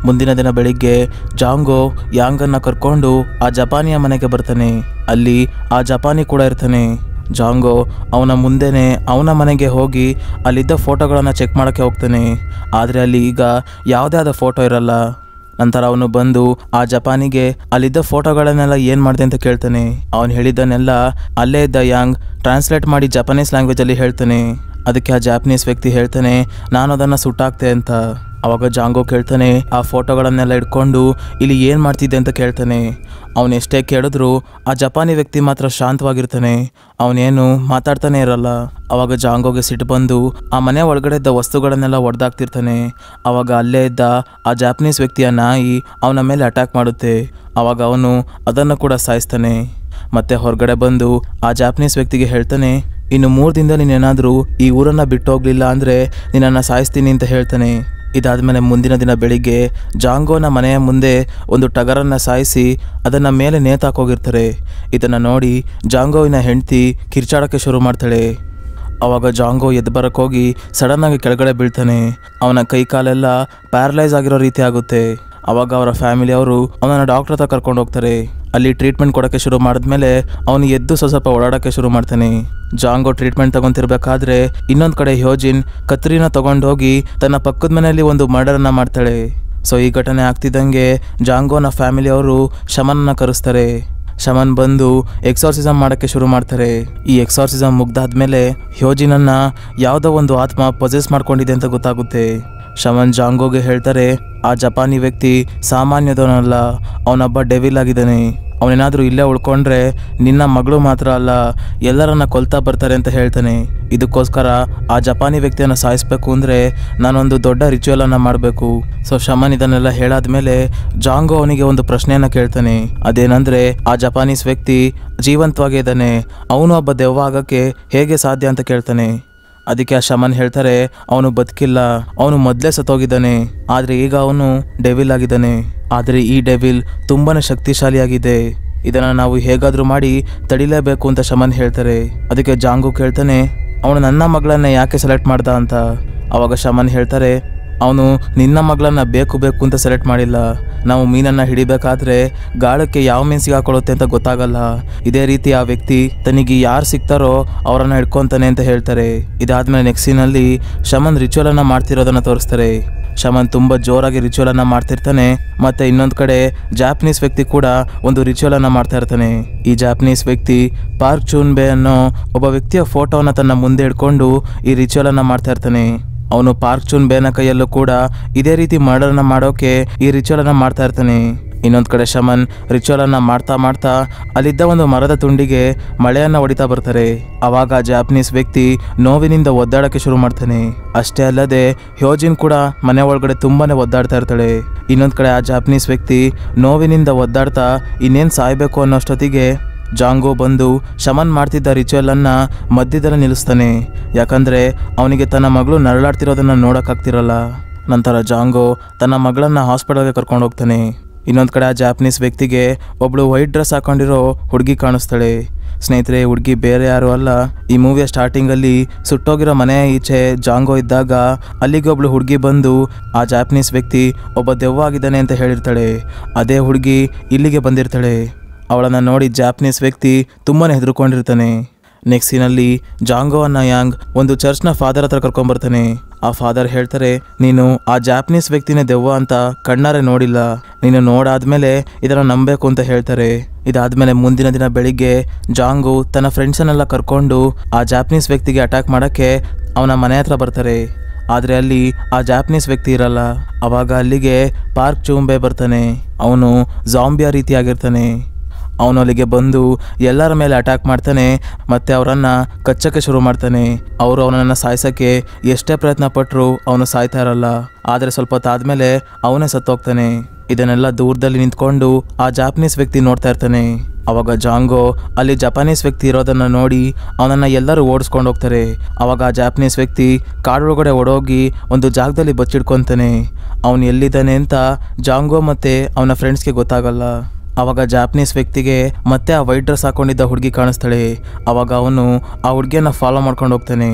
ಮುಂದಿನ ದಿನ ಬೆಳಿಗ್ಗೆ ಜಾಂಗೋ ಯಾಂಗನ್ನ ಕರ್ಕೊಂಡು ಆ ಜಪಾನಿಯ ಮನೆಗೆ ಬರ್ತಾನೆ. ಅಲ್ಲಿ ಆ ಜಪಾನಿ ಕೂಡ ಇರ್ತಾನೆ. ಜಾಂಗೋ ಅವನ ಮುಂದೆನೆ ಅವನ ಮನೆಗೆ ಹೋಗಿ ಅಲ್ಲಿದ್ದ ಫೋಟೋಗಳನ್ನು ಚೆಕ್ ಮಾಡೋಕ್ಕೆ ಹೋಗ್ತಾನೆ. ಆದರೆ ಅಲ್ಲಿ ಈಗ ಯಾವುದೇ ಆದ ಫೋಟೋ ಇರಲ್ಲ. ನಂತರ ಅವನು ಬಂದು ಆ ಜಪಾನಿಗೆ ಅಲ್ಲಿದ್ದ ಫೋಟೋಗಳನ್ನೆಲ್ಲ ಏನು ಮಾಡಿದೆ ಅಂತ ಕೇಳ್ತಾನೆ. ಅವನು ಹೇಳಿದ್ದನ್ನೆಲ್ಲ ಅಲ್ಲೇ ಇದ್ದ ಯಾಂಗ್ ಟ್ರಾನ್ಸ್ಲೇಟ್ ಮಾಡಿ ಜಪಾನೀಸ್ ಲ್ಯಾಂಗ್ವೇಜಲ್ಲಿ ಹೇಳ್ತಾನೆ. ಅದಕ್ಕೆ ಆ ಜಾಪನೀಸ್ ವ್ಯಕ್ತಿ ಹೇಳ್ತಾನೆ, ನಾನು ಅದನ್ನು ಸುಟ್ಟಾಕ್ತೆ ಅಂತ. ಅವಾಗ ಜಾಂಗೋ ಕೇಳ್ತಾನೆ, ಆ ಫೋಟೋಗಳನ್ನೆಲ್ಲ ಇಟ್ಕೊಂಡು ಇಲ್ಲಿ ಏನು ಮಾಡ್ತಿದ್ದೆ ಅಂತ ಕೇಳ್ತಾನೆ. ಅವನು ಎಷ್ಟೇ ಕೇಳಿದ್ರು ಆ ಜಪಾನಿ ವ್ಯಕ್ತಿ ಮಾತ್ರ ಶಾಂತವಾಗಿರ್ತಾನೆ. ಅವನೇನು ಮಾತಾಡ್ತಾನೆ ಇರಲ್ಲ. ಅವಾಗ ಜಾಂಗೋಗೆ ಸಿಟ್ಟು ಬಂದು ಆ ಮನೆ ಒಳಗಡೆ ಇದ್ದ ವಸ್ತುಗಳನ್ನೆಲ್ಲ ಒಡೆದಾಕ್ತಿರ್ತಾನೆ. ಅವಾಗ ಅಲ್ಲೇ ಇದ್ದ ಆ ಜಾಪನೀಸ್ ವ್ಯಕ್ತಿಯ ನಾಯಿ ಅವನ ಮೇಲೆ ಅಟ್ಯಾಕ್ ಮಾಡುತ್ತೆ. ಅವಾಗ ಅವನು ಅದನ್ನು ಕೂಡ ಸಾಯಿಸ್ತಾನೆ. ಮತ್ತೆ ಹೊರಗಡೆ ಬಂದು ಆ ಜಾಪನೀಸ್ ವ್ಯಕ್ತಿಗೆ ಹೇಳ್ತಾನೆ, ಇನ್ನು ಮೂರು ದಿನದಲ್ಲಿ ನೀನೇನಾದರೂ ಈ ಊರನ್ನು ಬಿಟ್ಟು ಹೋಗ್ಲಿಲ್ಲ ಅಂದರೆ ನಿನ್ನನ್ನು ಸಾಯಿಸ್ತೀನಿ ಅಂತ ಹೇಳ್ತಾನೆ. ಇದಾದಮೇಲೆ ಮುಂದಿನ ದಿನ ಬೆಳಿಗ್ಗೆ ಜಾಂಗೋನ ಮನೆಯ ಮುಂದೆ ಒಂದು ಟಗರನ್ನು ಸಾಯಿಸಿ ಅದನ್ನು ಮೇಲೆ ನೇತಾಕೋಗಿರ್ತಾರೆ. ಇದನ್ನು ನೋಡಿ ಜಾಂಗೋವಿನ ಹೆಂಡತಿ ಕಿರ್ಚಾಡೋಕ್ಕೆ ಶುರು ಮಾಡ್ತಾಳೆ. ಆವಾಗ ಜಾಂಗೋ ಎದ್ದು ಬರೋಕ್ಕೆ ಹೋಗಿ ಸಡನ್ನಾಗಿ ಕೆಳಗಡೆ ಬೀಳ್ತಾನೆ. ಅವನ ಕೈ ಕಾಲೆಲ್ಲ ಪ್ಯಾರಲೈಸ್ ಆಗಿರೋ ರೀತಿ ಆಗುತ್ತೆ. ಆವಾಗ ಅವರ ಫ್ಯಾಮಿಲಿಯವರು ಅವನನ್ನು ಡಾಕ್ಟರ್ ಹತ್ರ ಕರ್ಕೊಂಡು ಹೋಗ್ತಾರೆ. ಅಲ್ಲಿ ಟ್ರೀಟ್ಮೆಂಟ್ ಕೊಡೋಕ್ಕೆ ಶುರು ಮಾಡಿದ್ಮೇಲೆ ಅವನು ಎದ್ದು ಸ್ವಲ್ಪ ಸ್ವಲ್ಪ ಓಡಾಡೋಕ್ಕೆ ಶುರು ಮಾಡ್ತಾನೆ. ಜಾಂಗೋ ಟ್ರೀಟ್ಮೆಂಟ್ ತಗೊಂತಿರ್ಬೇಕಾದ್ರೆ ಇನ್ನೊಂದು ಕಡೆ ಹ್ಯೋಜಿನ್ ಕತ್ರಿನ ತಗೊಂಡು ಹೋಗಿ ತನ್ನ ಪಕ್ಕದ ಮನೆಯಲ್ಲಿ ಒಂದು ಮರ್ಡರನ್ನು ಮಾಡ್ತಾಳೆ. ಸೊ ಈ ಘಟನೆ ಆಗ್ತಿದ್ದಂಗೆ ಜಾಂಗೋನ ಫ್ಯಾಮಿಲಿಯವರು ಶಮನನ್ನ ಕರೆಸ್ತಾರೆ. ಶಮನ್ ಬಂದು ಎಕ್ಸಾರ್ಸಿಸಮ್ ಮಾಡೋಕ್ಕೆ ಶುರು ಮಾಡ್ತಾರೆ. ಈ ಎಕ್ಸಾರ್ಸಿಸಮ್ ಮುಗ್ದಾದ್ಮೇಲೆ ಹ್ಯೋಜಿನನ್ನ ಯಾವುದೋ ಒಂದು ಆತ್ಮ ಪೊಸೆಸ್ ಮಾಡ್ಕೊಂಡಿದೆ ಅಂತ ಗೊತ್ತಾಗುತ್ತೆ. ಶಮನ್ ಜಾಂಗೋಗೆ ಹೇಳ್ತಾರೆ, ಆ ಜಪಾನಿ ವ್ಯಕ್ತಿ ಸಾಮಾನ್ಯದವನಲ್ಲ, ಅವನೊಬ್ಬ ಡೆವಿಲ್ ಆಗಿದ್ದಾನೆ. ಅವನೇನಾದರೂ ಇಲ್ಲೇ ಉಳ್ಕೊಂಡ್ರೆ ನಿನ್ನ ಮಗಳು ಮಾತ್ರ ಅಲ್ಲ ಎಲ್ಲರನ್ನ ಕೊಲ್ತಾ ಬರ್ತಾರೆ ಅಂತ ಹೇಳ್ತಾನೆ. ಇದಕ್ಕೋಸ್ಕರ ಆ ಜಪಾನಿ ವ್ಯಕ್ತಿಯನ್ನು ಸಾಯಿಸಬೇಕು ಅಂದರೆ ನಾನೊಂದು ದೊಡ್ಡ ರಿಚುವಲನ್ನು ಮಾಡಬೇಕು. ಸೊ ಶಮನ್ ಇದನ್ನೆಲ್ಲ ಹೇಳಾದ್ಮೇಲೆ ಜಾಂಗೋ ಅವನಿಗೆ ಒಂದು ಪ್ರಶ್ನೆಯನ್ನು ಕೇಳ್ತಾನೆ. ಅದೇನಂದರೆ, ಆ ಜಪಾನೀಸ್ ವ್ಯಕ್ತಿ ಜೀವಂತವಾಗೇ ಇದ್ದಾನೆ, ಅವನು ಒಬ್ಬ ದೆವ್ವ ಆಗೋಕ್ಕೆ ಹೇಗೆ ಸಾಧ್ಯ ಅಂತ ಕೇಳ್ತಾನೆ. ಅದಕ್ಕೆ ಆ ಶಮನ್ ಹೇಳ್ತಾರೆ, ಅವನು ಬದುಕಿಲ್ಲ, ಅವನು ಮೊದಲೇ ಸತ್ತೋಗಿದ್ದಾನೆ, ಆದರೆ ಈಗ ಅವನು ಡೆವಿಲ್ ಆಗಿದ್ದಾನೆ. ಆದರೆ ಈ ಡೆವಿಲ್ ತುಂಬಾ ಶಕ್ತಿಶಾಲಿಯಾಗಿದೆ, ಇದನ್ನು ನಾವು ಹೇಗಾದರೂ ಮಾಡಿ ತಡಿಲೇಬೇಕು ಅಂತ ಶಮನ್ ಹೇಳ್ತಾರೆ. ಅದಕ್ಕೆ ಜಾಂಗೋ ಕೇಳ್ತಾನೆ, ಅವನು ನನ್ನ ಮಗಳನ್ನ ಯಾಕೆ ಸೆಲೆಕ್ಟ್ ಮಾಡ್ದ ಅಂತ. ಅವಾಗ ಶಮನ್ ಹೇಳ್ತಾರೆ, ಅವನು ನಿನ್ನ ಮಗಳನ್ನ ಬೇಕು ಬೇಕು ಅಂತ ಸೆಲೆಕ್ಟ್ ಮಾಡಿಲ್ಲ. ನಾವು ಮೀನನ್ನು ಹಿಡಿಬೇಕಾದ್ರೆ ಗಾಳಕ್ಕೆ ಯಾವ ಮೀನು ಸಿಗಾಕೊಳ್ಳುತ್ತೆ ಅಂತ ಗೊತ್ತಾಗಲ್ಲ. ಇದೇ ರೀತಿ ಆ ವ್ಯಕ್ತಿ ತನಗೆ ಯಾರು ಸಿಗ್ತಾರೋ ಅವರನ್ನು ಹಿಡ್ಕೊತಾನೆ ಅಂತ ಹೇಳ್ತಾರೆ. ಇದಾದ್ಮೇಲೆ ನೆಕ್ಸ್ಟ್ ಸೀನಲ್ಲಿ ಶಮನ್ ರಿಚುವಲನ್ನು ಮಾಡ್ತಿರೋದನ್ನು ತೋರಿಸ್ತಾರೆ. ಶಮನ್ ತುಂಬ ಜೋರಾಗಿ ರಿಚುವಲನ್ನು ಮಾಡ್ತಿರ್ತಾನೆ. ಮತ್ತೆ ಇನ್ನೊಂದು ಕಡೆ ಜಾಪನೀಸ್ ವ್ಯಕ್ತಿ ಕೂಡ ಒಂದು ರಿಚುವಲನ್ನು ಮಾಡ್ತಾ ಇರ್ತಾನೆ. ಈ ಜಾಪನೀಸ್ ವ್ಯಕ್ತಿ ಪಾರ್ಕ್ ಚೂನ್ಬೆ ಅನ್ನೋ ಒಬ್ಬ ವ್ಯಕ್ತಿಯ ಫೋಟೋವನ್ನು ತನ್ನ ಮುಂದೆ ಇಟ್ಕೊಂಡು ಈ ರಿಚುವಲನ್ನು ಮಾಡ್ತಾ ಇರ್ತಾನೆ. ಅವನು ಪಾರ್ಕ್ ಚೂನ್ಬೇನ ಕೈಯಲ್ಲೂ ಕೂಡ ಇದೇ ರೀತಿ ಮರ್ಡರ್ನ ಮಾಡೋಕೆ ಈ ರಿಚುವಲನ್ನು ಮಾಡ್ತಾ ಇರ್ತಾನೆ. ಇನ್ನೊಂದು ಕಡೆ ಶಮನ್ ರಿಚುವಲನ್ನು ಮಾಡ್ತಾ ಮಾಡ್ತಾ ಅಲ್ಲಿದ್ದ ಒಂದು ಮರದ ತುಂಡಿಗೆ ಮಳೆಯನ್ನು ಹೊಡಿತಾ ಬರ್ತಾರೆ. ಆವಾಗ ಜಾಪನೀಸ್ ವ್ಯಕ್ತಿ ನೋವಿನಿಂದ ಒದ್ದಾಡೋಕ್ಕೆ ಶುರು ಮಾಡ್ತಾನೆ. ಅಷ್ಟೇ ಅಲ್ಲದೆ ಹ್ಯೋಜಿನ್ ಕೂಡ ಮನೆ ಒಳಗಡೆ ತುಂಬಾನೇ ಒದ್ದಾಡ್ತಾ ಇರ್ತಾಳೆ. ಇನ್ನೊಂದು ಕಡೆ ಆ ಜಾಪನೀಸ್ ವ್ಯಕ್ತಿ ನೋವಿನಿಂದ ಒದ್ದಾಡ್ತಾ ಇನ್ನೇನು ಸಾಯಬೇಕು ಅನ್ನೋಷ್ಟೊತ್ತಿಗೆ ಜಾಂಗೋ ಬಂದು ಶಮನ್ ಮಾಡ್ತಿದ್ದ ರಿಚುವಲನ್ನು ಮಧ್ಯದಲ್ಲಿ ನಿಲ್ಲಿಸ್ತಾನೆ. ಯಾಕಂದರೆ ಅವನಿಗೆ ತನ್ನ ಮಗಳು ನರಳಾಡ್ತಿರೋದನ್ನು ನೋಡೋಕ್ಕಾಗ್ತಿರಲ್ಲ. ನಂತರ ಜಾಂಗೋ ತನ್ನ ಮಗಳನ್ನ ಹಾಸ್ಪಿಟಲ್ಗೆ ಕರ್ಕೊಂಡು ಹೋಗ್ತಾನೆ. ಇನ್ನೊಂದು ಕಡೆ ಆ ಜಾಪನೀಸ್ ವ್ಯಕ್ತಿಗೆ ಒಬ್ಳು ವೈಟ್ ಡ್ರೆಸ್ ಹಾಕೊಂಡಿರೋ ಹುಡುಗಿ ಕಾಣಿಸ್ತಾಳೆ. ಸ್ನೇಹಿತರೆ, ಹುಡುಗಿ ಬೇರೆ ಯಾರು ಅಲ್ಲ, ಈ ಮೂವಿಯ ಸ್ಟಾರ್ಟಿಂಗಲ್ಲಿ ಸುಟ್ಟೋಗಿರೋ ಮನೆ ಈಚೆ ಜಾಂಗೋ ಇದ್ದಾಗ ಅಲ್ಲಿಗೆ ಒಬ್ಳು ಹುಡುಗಿ ಬಂದು ಆ ಜಾಪನೀಸ್ ವ್ಯಕ್ತಿ ಒಬ್ಬ ದೆವ್ವ ಆಗಿದ್ದಾನೆ ಅಂತ ಹೇಳಿರ್ತಾಳೆ. ಅದೇ ಹುಡುಗಿ ಇಲ್ಲಿಗೆ ಬಂದಿರ್ತಾಳೆ. ಅವಳನ್ನು ನೋಡಿ ಜಾಪನೀಸ್ ವ್ಯಕ್ತಿ ತುಂಬಾ ಹೆದರ್ಕೊಂಡಿರ್ತಾನೆ. ನೆಕ್ಸ್ಟ್ ಸೀನಲ್ಲಿ ಜಾಂಗೋ ಅನ್ನ ಯಾಂಗ್ ಒಂದು ಚರ್ಚ್ನ ಫಾದರ್ ಹತ್ರ ಕರ್ಕೊಂಬರ್ತಾನೆ. ಆ ಫಾದರ್ ಹೇಳ್ತಾರೆ, ನೀನು ಆ ಜಾಪನೀಸ್ ವ್ಯಕ್ತಿನೇ ದೆವ್ವ ಅಂತ ಕಣ್ಣಾರೆ ನೋಡಿಲ್ಲ, ನೀನು ನೋಡಾದ್ಮೇಲೆ ಇದನ್ನು ನಂಬಬೇಕು ಅಂತ ಹೇಳ್ತಾರೆ. ಇದಾದ್ಮೇಲೆ ಮುಂದಿನ ದಿನ ಬೆಳಿಗ್ಗೆ ಜಾಂಗೋ ತನ್ನ ಫ್ರೆಂಡ್ಸನ್ನೆಲ್ಲ ಕರ್ಕೊಂಡು ಆ ಜಾಪನೀಸ್ ವ್ಯಕ್ತಿಗೆ ಅಟ್ಯಾಕ್ ಮಾಡೋಕ್ಕೆ ಅವನ ಮನೆ ಹತ್ರ ಬರ್ತಾರೆ. ಆದರೆ ಅಲ್ಲಿ ಆ ಜಾಪನೀಸ್ ವ್ಯಕ್ತಿ ಇರಲ್ಲ. ಅವಾಗ ಅಲ್ಲಿಗೆ ಪಾರ್ಕ್ ಚೂನ್ಬೆ ಬರ್ತಾನೆ. ಅವನು ಜಾಂಬಿಯಾ ರೀತಿಯಾಗಿರ್ತಾನೆ. ಅವನು ಅಲ್ಲಿಗೆ ಬಂದು ಎಲ್ಲರ ಮೇಲೆ ಅಟ್ಯಾಕ್ ಮಾಡ್ತಾನೆ. ಮತ್ತೆ ಅವರನ್ನು ಕಚ್ಚಕ್ಕೆ ಶುರು ಮಾಡ್ತಾನೆ. ಅವರು ಅವನನ್ನು ಸಾಯಿಸೋಕ್ಕೆ ಎಷ್ಟೇ ಪ್ರಯತ್ನ ಪಟ್ಟರು ಅವನು ಸಾಯ್ತಾ ಇರಲ್ಲ. ಆದರೆ ಸ್ವಲ್ಪ ಹೊತ್ತಾದ್ಮೇಲೆ ಅವನೇ ಸತ್ತೋಗ್ತಾನೆ. ಇದನ್ನೆಲ್ಲ ದೂರದಲ್ಲಿ ನಿಂತ್ಕೊಂಡು ಆ ಜಾಪನೀಸ್ ವ್ಯಕ್ತಿ ನೋಡ್ತಾ ಇರ್ತಾನೆ. ಅವಾಗ ಜಾಂಗೋ ಅಲ್ಲಿ ಜಪಾನೀಸ್ ವ್ಯಕ್ತಿ ಇರೋದನ್ನು ನೋಡಿ ಅವನನ್ನು ಎಲ್ಲರೂ ಓಡಿಸ್ಕೊಂಡು ಹೋಗ್ತಾರೆ. ಅವಾಗ ಆ ಜಾಪನೀಸ್ ವ್ಯಕ್ತಿ ಕಾಡೊಳಗಡೆ ಓಡೋಗಿ ಒಂದು ಜಾಗದಲ್ಲಿ ಬಚ್ಚಿಡ್ಕೊತಾನೆ. ಅವನು ಎಲ್ಲಿದ್ದಾನೆ ಅಂತ ಜಾಂಗೋ ಮತ್ತು ಅವನ ಫ್ರೆಂಡ್ಸ್ಗೆ ಗೊತ್ತಾಗಲ್ಲ. ಆವಾಗ ಜಾಪನೀಸ್ ವ್ಯಕ್ತಿಗೆ ಮತ್ತೆ ಆ ವೈಟ್ ಡ್ರೆಸ್ ಹಾಕೊಂಡಿದ್ದ ಹುಡುಗಿ ಕಾಣಿಸ್ತಾಳೆ. ಆವಾಗ ಅವನು ಆ ಹುಡುಗಿಯನ್ನು ಫಾಲೋ ಮಾಡ್ಕೊಂಡು ಹೋಗ್ತಾನೆ.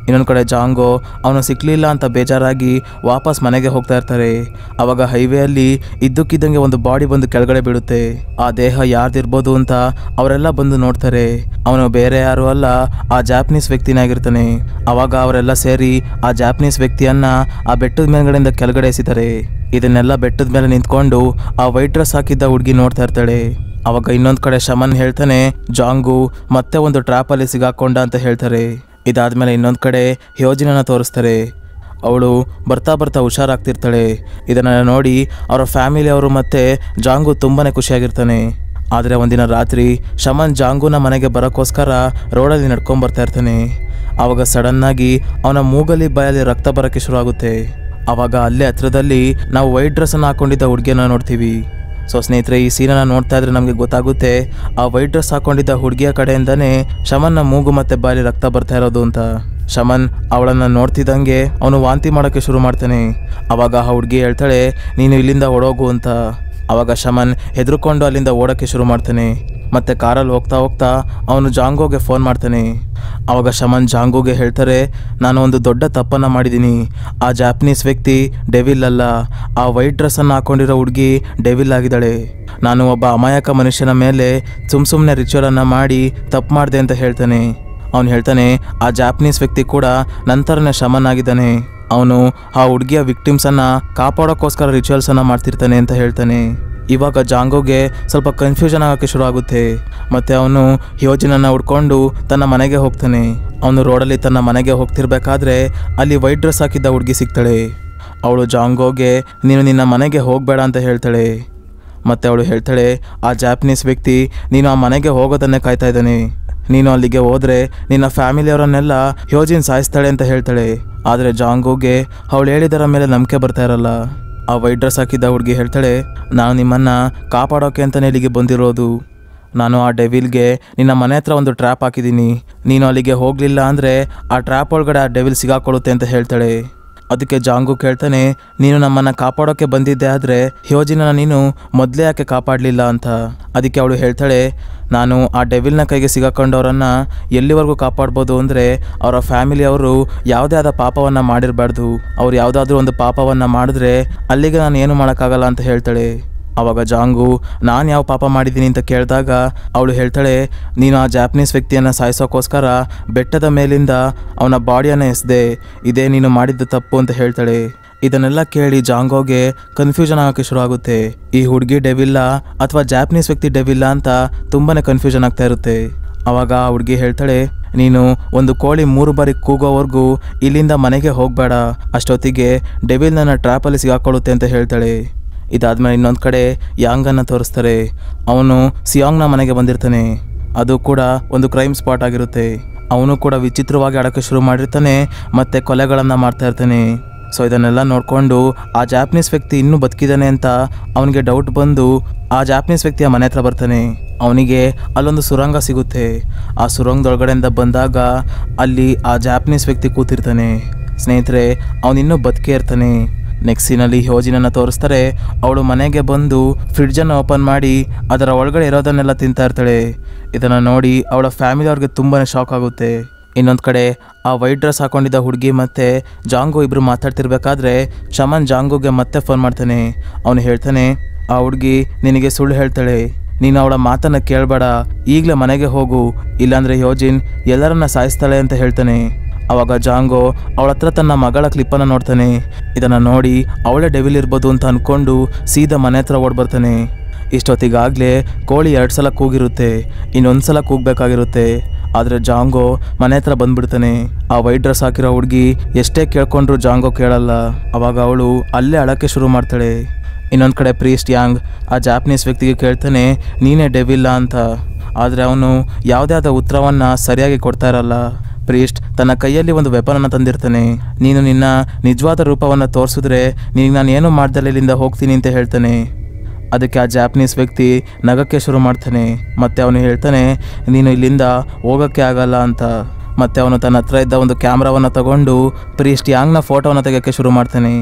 ಇನ್ನೊಂದು ಕಡೆ ಜಾಂಗೋ ಅವನು ಸಿಕ್ಕಲಿಲ್ಲ ಅಂತ ಬೇಜಾರಾಗಿ ವಾಪಸ್ ಮನೆಗೆ ಹೋಗ್ತಾ ಇರ್ತಾರೆ. ಅವಾಗ ಹೈವೇಯಲ್ಲಿ ಇದ್ದಕ್ಕಿದ್ದಂಗೆ ಒಂದು ಬಾಡಿ ಬಂದು ಕೆಳಗಡೆ ಬೀಳುತ್ತೆ. ಆ ದೇಹ ಯಾರ್ದಿರ್ಬೋದು ಅಂತ ಅವರೆಲ್ಲ ಬಂದು ನೋಡ್ತಾರೆ. ಅವನು ಬೇರೆ ಯಾರು ಅಲ್ಲ, ಆ ಜಾಪನೀಸ್ ವ್ಯಕ್ತಿನೇ ಆಗಿರ್ತಾನೆ. ಅವಾಗ ಅವರೆಲ್ಲ ಸೇರಿ ಆ ಜಾಪನೀಸ್ ವ್ಯಕ್ತಿಯನ್ನ ಆ ಬೆಟ್ಟದ ಮೇಲ್ಗಡೆಯಿಂದ ಕೆಳಗಡೆ ಎಸಿತಾರೆ. ಇದನ್ನೆಲ್ಲ ಬೆಟ್ಟದ ಮೇಲೆ ನಿಂತ್ಕೊಂಡು ಆ ವೈಟ್ ಡ್ರೆಸ್ ಹಾಕಿದ್ದ ಹುಡುಗಿ ನೋಡ್ತಾ ಇರ್ತಾಳೆ. ಅವಾಗ ಇನ್ನೊಂದು ಕಡೆ ಶಮನ್ ಹೇಳ್ತಾನೆ, ಜಾಂಗು ಮತ್ತೆ ಒಂದು ಟ್ರ್ಯಾಪಲ್ಲಿ ಸಿಗಾಕೊಂಡ ಅಂತ ಹೇಳ್ತಾರೆ. ಇದಾದ್ಮೇಲೆ ಇನ್ನೊಂದು ಕಡೆ ಹ್ಯೋಜಿನನ್ನ ತೋರಿಸ್ತಾರೆ. ಅವಳು ಬರ್ತಾ ಬರ್ತಾ ಹುಷಾರಾಗ್ತಿರ್ತಾಳೆ. ಇದನ್ನು ನೋಡಿ ಅವರ ಫ್ಯಾಮಿಲಿಯವರು ಮತ್ತು ಜಾಂಗು ತುಂಬಾ ಖುಷಿಯಾಗಿರ್ತಾನೆ. ಆದರೆ ಒಂದಿನ ರಾತ್ರಿ ಶಮನ್ ಜಾಂಗುನ ಮನೆಗೆ ಬರೋಕ್ಕೋಸ್ಕರ ರೋಡಲ್ಲಿ ನಡ್ಕೊಂಬರ್ತಾ ಇರ್ತಾನೆ. ಆವಾಗ ಸಡನ್ನಾಗಿ ಅವನ ಮೂಗಲಿ ಬಾಯಲ್ಲಿ ರಕ್ತ ಬರೋಕ್ಕೆ ಶುರು ಆಗುತ್ತೆ. ಆವಾಗ ಅಲ್ಲೇ ಹತ್ರದಲ್ಲಿ ನಾವು ವೈಟ್ ಡ್ರೆಸ್ಸನ್ನು ಹಾಕೊಂಡಿದ್ದ ಹುಡುಗಿಯನ್ನ ನೋಡ್ತೀವಿ. ಸೊ ಸ್ನೇಹಿತರೆ, ಈ ಸೀನನ್ನು ನೋಡ್ತಾ ಇದ್ರೆ ನಮಗೆ ಗೊತ್ತಾಗುತ್ತೆ ಆ ವೈಟ್ ಡ್ರೆಸ್ ಹಾಕೊಂಡಿದ್ದ ಹುಡುಗಿಯ ಕಡೆಯಿಂದನೇ ಶಮನ್ನ ಮೂಗು ಮತ್ತು ಬಾಯಲ್ಲಿ ರಕ್ತ ಬರ್ತಾ ಇರೋದು ಅಂತ. ಶಮನ್ ಅವಳನ್ನು ನೋಡ್ತಿದ್ದಂಗೆ ಅವನು ವಾಂತಿ ಮಾಡೋಕ್ಕೆ ಶುರು ಮಾಡ್ತಾನೆ. ಅವಾಗ ಆ ಹುಡುಗಿ ಹೇಳ್ತಾಳೆ, ನೀನು ಇಲ್ಲಿಂದ ಓಡೋಗು ಅಂತ. ಅವಾಗ ಶಮನ್ ಹೆದರ್ಕೊಂಡು ಅಲ್ಲಿಂದ ಓಡೋಕ್ಕೆ ಶುರು ಮಾಡ್ತಾನೆ. ಮತ್ತು ಕಾರಲ್ಲಿ ಹೋಗ್ತಾ ಹೋಗ್ತಾ ಅವನು ಜಾಂಗೋಗೆ ಫೋನ್ ಮಾಡ್ತಾನೆ. ಆವಾಗ ಶಮನ್ ಜಾಂಗೋಗೆ ಹೇಳ್ತಾರೆ, ನಾನು ಒಂದು ದೊಡ್ಡ ತಪ್ಪನ್ನು ಮಾಡಿದ್ದೀನಿ. ಆ ಜಾಪನೀಸ್ ವ್ಯಕ್ತಿ ಡೆವಿಲ್ ಅಲ್ಲ, ಆ ವೈಟ್ ಡ್ರೆಸ್ಸನ್ನು ಹಾಕೊಂಡಿರೋ ಹುಡುಗಿ ಡೆವಿಲ್ ಆಗಿದ್ದಾಳೆ. ನಾನು ಒಬ್ಬ ಅಮಾಯಕ ಮನುಷ್ಯನ ಮೇಲೆ ಸುಮ್ಮ ಸುಮ್ಮನೆ ರಿಚುವಲನ್ನು ಮಾಡಿ ತಪ್ಪು ಮಾಡಿದೆ ಅಂತ ಹೇಳ್ತಾನೆ. ಅವನು ಹೇಳ್ತಾನೆ, ಆ ಜಾಪನೀಸ್ ವ್ಯಕ್ತಿ ಕೂಡ ನಂತರನೇ ಶಮನ್ ಆಗಿದ್ದಾನೆ. ಅವನು ಆ ಹುಡುಗಿಯ ವಿಕ್ಟಿಮ್ಸನ್ನು ಕಾಪಾಡೋಕ್ಕೋಸ್ಕರ ರಿಚುವಲ್ಸನ್ನು ಮಾಡ್ತಿರ್ತಾನೆ ಅಂತ ಹೇಳ್ತಾನೆ. ಇವಾಗ ಜಾಂಗೋಗೆ ಸ್ವಲ್ಪ ಕನ್ಫ್ಯೂಷನ್ ಆಗೋಕ್ಕೆ ಶುರು ಆಗುತ್ತೆ. ಮತ್ತು ಅವನು ಹ್ಯೋಜಿನನ್ನು ಹುಡ್ಕೊಂಡು ತನ್ನ ಮನೆಗೆ ಹೋಗ್ತಾನೆ. ಅವನು ರೋಡಲ್ಲಿ ತನ್ನ ಮನೆಗೆ ಹೋಗ್ತಿರ್ಬೇಕಾದ್ರೆ ಅಲ್ಲಿ ವೈಟ್ ಡ್ರೆಸ್ ಹಾಕಿದ್ದ ಹುಡುಗಿ ಸಿಗ್ತಾಳೆ. ಅವಳು ಜಾಂಗೋಗೆ ನೀನು ನಿನ್ನ ಮನೆಗೆ ಹೋಗಬೇಡ ಅಂತ ಹೇಳ್ತಾಳೆ. ಮತ್ತು ಅವಳು ಹೇಳ್ತಾಳೆ, ಆ ಜಾಪನೀಸ್ ವ್ಯಕ್ತಿ ನೀನು ಆ ಮನೆಗೆ ಹೋಗೋದನ್ನೇ ಕಾಯ್ತಾ ಇದ್ದಾನೆ. ನೀನು ಅಲ್ಲಿಗೆ ಹೋದರೆ ನಿನ್ನ ಫ್ಯಾಮಿಲಿಯವರನ್ನೆಲ್ಲ ಹ್ಯೋಜಿನ್ ಸಾಯಿಸ್ತಾಳೆ ಅಂತ ಹೇಳ್ತಾಳೆ. ಆದರೆ ಜಾಂಗೋಗೆ ಅವಳು ಹೇಳಿದರ ಮೇಲೆ ನಂಬಿಕೆ ಬರ್ತಾ ಇರಲ್ಲ. ಆ ವೈಟ್ ಡ್ರೆಸ್ ಹಾಕಿದ್ದ ಹುಡುಗಿ ಹೇಳ್ತಾಳೆ, ನಾನು ನಿಮ್ಮನ್ನು ಕಾಪಾಡೋಕೆ ಅಂತಲೇ ಇಲ್ಲಿಗೆ ಬಂದಿರೋದು. ನಾನು ಆ ಡೆವಿಲ್ಗೆ ನಿನ್ನ ಮನೆ ಹತ್ರ ಒಂದು ಟ್ರ್ಯಾಪ್ ಹಾಕಿದ್ದೀನಿ. ನೀನು ಅಲ್ಲಿಗೆ ಹೋಗಲಿಲ್ಲ ಅಂದರೆ ಆ ಟ್ರ್ಯಾಪ್ ಒಳಗಡೆ ಆ ಡೆವಿಲ್ ಸಿಗಾಕೊಳ್ಳುತ್ತೆ ಅಂತ ಹೇಳ್ತಾಳೆ. ಅದಕ್ಕೆ ಜಾಂಗು ಕೇಳ್ತಾನೆ, ನೀನು ನಮ್ಮನ್ನು ಕಾಪಾಡೋಕ್ಕೆ ಬಂದಿದ್ದೆ, ಆದರೆ ಹ್ಯೋಜಿನ ನೀನು ಮೊದಲೇ ಯಾಕೆ ಕಾಪಾಡಲಿಲ್ಲ ಅಂತ. ಅದಕ್ಕೆ ಅವಳು ಹೇಳ್ತಾಳೆ, ನಾನು ಆ ಡೆವಿಲ್ನ ಕೈಗೆ ಸಿಗಾಕೊಂಡವರನ್ನು ಎಲ್ಲಿವರೆಗೂ ಕಾಪಾಡ್ಬೋದು ಅಂದರೆ ಅವರ ಫ್ಯಾಮಿಲಿಯವರು ಯಾವುದೇ ಆದ ಪಾಪವನ್ನು ಮಾಡಿರಬಾರ್ದು. ಅವ್ರು ಯಾವುದಾದ್ರೂ ಒಂದು ಪಾಪವನ್ನು ಮಾಡಿದ್ರೆ ಅಲ್ಲಿಗೆ ನಾನು ಏನು ಮಾಡೋಕ್ಕಾಗಲ್ಲ ಅಂತ ಹೇಳ್ತಾಳೆ. ಆವಾಗ ಜಾಂಗು ನಾನು ಯಾವ ಪಾಪ ಮಾಡಿದ್ದೀನಿ ಅಂತ ಕೇಳಿದಾಗ ಅವಳು ಹೇಳ್ತಾಳೆ, ನೀನು ಆ ಜಾಪನೀಸ್ ವ್ಯಕ್ತಿಯನ್ನು ಸಾಯಿಸೋಕ್ಕೋಸ್ಕರ ಬೆಟ್ಟದ ಮೇಲಿಂದ ಅವನ ಬಾಡಿಯನ್ನು ಎಸೆದೆ, ಇದೇ ನೀನು ಮಾಡಿದ್ದು ತಪ್ಪು ಅಂತ ಹೇಳ್ತಾಳೆ. ಇದನ್ನೆಲ್ಲ ಕೇಳಿ ಜಾಂಗೋಗೆ ಕನ್ಫ್ಯೂಷನ್ ಆಗೋಕ್ಕೆ ಶುರು ಆಗುತ್ತೆ. ಈ ಹುಡುಗಿ ಡೆವಿಲ್ಲ ಅಥವಾ ಜಾಪನೀಸ್ ವ್ಯಕ್ತಿ ಡೆವಿಲ್ಲ ಅಂತ ತುಂಬಾ ಕನ್ಫ್ಯೂಷನ್ ಆಗ್ತಾ ಇರುತ್ತೆ. ಆವಾಗ ಆ ಹುಡುಗಿ ಹೇಳ್ತಾಳೆ, ನೀನು ಒಂದು ಕೋಳಿ ಮೂರು ಬಾರಿ ಕೂಗೋವರೆಗೂ ಇಲ್ಲಿಂದ ಮನೆಗೆ ಹೋಗಬೇಡ, ಅಷ್ಟೊತ್ತಿಗೆ ಡೆವಿಲ್ ನನ್ನ ಟ್ರ್ಯಾಪಲ್ಲಿ ಸಿಗಾಕೊಳ್ಳುತ್ತೆ ಅಂತ ಹೇಳ್ತಾಳೆ. ಇದಾದ್ಮೇಲೆ ಇನ್ನೊಂದು ಕಡೆ ಯಾಂಗನ್ನು ತೋರಿಸ್ತಾರೆ. ಅವನು ಸಿಯಾಂಗ್ನ ಮನೆಗೆ ಬಂದಿರ್ತಾನೆ. ಅದು ಕೂಡ ಒಂದು ಕ್ರೈಮ್ ಸ್ಪಾಟ್ ಆಗಿರುತ್ತೆ. ಅವನು ಕೂಡ ವಿಚಿತ್ರವಾಗಿ ಆಡೋಕ್ಕೆ ಶುರು ಮಾಡಿರ್ತಾನೆ ಮತ್ತು ಕೊಲೆಗಳನ್ನು ಮಾಡ್ತಾ ಇರ್ತಾನೆ. ಸೊ ಇದನ್ನೆಲ್ಲ ನೋಡಿಕೊಂಡು ಆ ಜಾಪನೀಸ್ ವ್ಯಕ್ತಿ ಇನ್ನೂ ಬದುಕಿದ್ದಾನೆ ಅಂತ ಅವನಿಗೆ ಡೌಟ್ ಬಂದು ಆ ಜಾಪನೀಸ್ ವ್ಯಕ್ತಿಯ ಮನೆ ಹತ್ರ ಬರ್ತಾನೆ. ಅವನಿಗೆ ಅಲ್ಲೊಂದು ಸುರಂಗ ಸಿಗುತ್ತೆ. ಆ ಸುರಂಗದೊಳಗಡೆಯಿಂದ ಬಂದಾಗ ಅಲ್ಲಿ ಆ ಜಾಪನೀಸ್ ವ್ಯಕ್ತಿ ಕೂತಿರ್ತಾನೆ. ಸ್ನೇಹಿತರೆ, ಅವನಿನ್ನೂ ಬದುಕೇ ಇರ್ತಾನೆ. ನೆಕ್ಸ್ಟ್ ಸೀನಲ್ಲಿ ಹ್ಯೋಜಿನನ್ನು ತೋರಿಸ್ತಾರೆ. ಅವಳು ಮನೆಗೆ ಬಂದು ಫ್ರಿಡ್ಜನ್ನು ಓಪನ್ ಮಾಡಿ ಅದರ ಒಳಗಡೆ ಇರೋದನ್ನೆಲ್ಲ ತಿಂತಾ ಇರ್ತಾಳೆ. ಇದನ್ನು ನೋಡಿ ಅವಳ ಫ್ಯಾಮಿಲಿ ಅವ್ರಿಗೆ ತುಂಬಾ ಶಾಕ್ ಆಗುತ್ತೆ. ಇನ್ನೊಂದು ಕಡೆ ಆ ವೈಟ್ ಡ್ರೆಸ್ ಹಾಕೊಂಡಿದ್ದ ಹುಡುಗಿ ಮತ್ತು ಜಾಂಗು ಇಬ್ಬರು ಮಾತಾಡ್ತಿರ್ಬೇಕಾದ್ರೆ ಶಮನ್ ಜಾಂಗುಗೆ ಮತ್ತೆ ಫೋನ್ ಮಾಡ್ತಾನೆ. ಅವನು ಹೇಳ್ತಾನೆ, ಆ ಹುಡುಗಿ ನಿನಗೆ ಸುಳ್ಳು ಹೇಳ್ತಾಳೆ, ನೀನು ಅವಳ ಮಾತನ್ನು ಕೇಳಬೇಡ, ಈಗಲೇ ಮನೆಗೆ ಹೋಗು, ಇಲ್ಲಾಂದರೆ ಹ್ಯೋಜಿನ್ ಎಲ್ಲರನ್ನ ಸಾಯಿಸ್ತಾಳೆ ಅಂತ ಹೇಳ್ತಾನೆ. ಆವಾಗ ಜಾಂಗೋ ಅವಳ ಹತ್ರ ತನ್ನ ಮಗಳ ಕ್ಲಿಪ್ಪನ್ನು ನೋಡ್ತಾನೆ. ಇದನ್ನು ನೋಡಿ ಅವಳೇ ಡೆವಿಲ್ ಇರ್ಬೋದು ಅಂತ ಅಂದ್ಕೊಂಡು ಸೀದಾ ಮನೆ ಹತ್ರ ಓಡ್ ಬರ್ತಾನೆ. ಇಷ್ಟೊತ್ತಿಗಾಗಲೇ ಕೋಳಿ ಎರಡು ಸಲ ಕೂಗಿರುತ್ತೆ, ಇನ್ನೊಂದು ಸಲ ಕೂಗಬೇಕಾಗಿರುತ್ತೆ. ಆದರೆ ಜಾಂಗೋ ಮನೆ ಹತ್ರ ಬಂದ್ಬಿಡ್ತಾನೆ. ಆ ವೈಟ್ ಡ್ರೆಸ್ ಹಾಕಿರೋ ಹುಡುಗಿ ಎಷ್ಟೇ ಕೇಳ್ಕೊಂಡ್ರು ಜಾಂಗೋ ಕೇಳಲ್ಲ. ಆವಾಗ ಅವಳು ಅಲ್ಲೇ ಅಳಕ್ಕೆ ಶುರು ಮಾಡ್ತಾಳೆ. ಇನ್ನೊಂದು ಕಡೆ ಪ್ರೀಸ್ಟ್ ಯಾಂಗ್ ಆ ಜಾಪನೀಸ್ ವ್ಯಕ್ತಿಗೆ ಕೇಳ್ತಾನೆ, ನೀನೇ ಡೆವಿಲ್ಲ ಅಂತ. ಆದರೆ ಅವನು ಯಾವುದೇ ಆದ ಉತ್ತರವನ್ನು ಸರಿಯಾಗಿ ಕೊಡ್ತಾ ಇರಲ್ಲ. ಪ್ರೀಸ್ಟ್ ತನ್ನ ಕೈಯಲ್ಲಿ ಒಂದು ವೆಪನನ್ನು ತಂದಿರ್ತಾನೆ. ನೀನು ನಿನ್ನ ನಿಜವಾದ ರೂಪವನ್ನು ತೋರಿಸಿದ್ರೆ ನಿನಗೆ ನಾನು ಏನು ಮಾಡ್ದಲ್ಲ ಇಲ್ಲಿಂದ ಹೋಗ್ತೀನಿ ಅಂತ ಹೇಳ್ತಾನೆ. ಅದಕ್ಕೆ ಆ ಜಾಪನೀಸ್ ವ್ಯಕ್ತಿ ನಗಕ್ಕೆ ಶುರು ಮಾಡ್ತಾನೆ. ಮತ್ತು ಅವನು ಹೇಳ್ತಾನೆ, ನೀನು ಇಲ್ಲಿಂದ ಹೋಗೋಕ್ಕೆ ಆಗಲ್ಲ ಅಂತ. ಮತ್ತು ಅವನು ತನ್ನ ಹತ್ರ ಇದ್ದ ಒಂದು ಕ್ಯಾಮ್ರಾವನ್ನು ತಗೊಂಡು ಪ್ರೀಸ್ಟ್ ಯಾಂಗ್ನ ಫೋಟೋವನ್ನು ತೆಗೋಕ್ಕೆ ಶುರು ಮಾಡ್ತಾನೆ.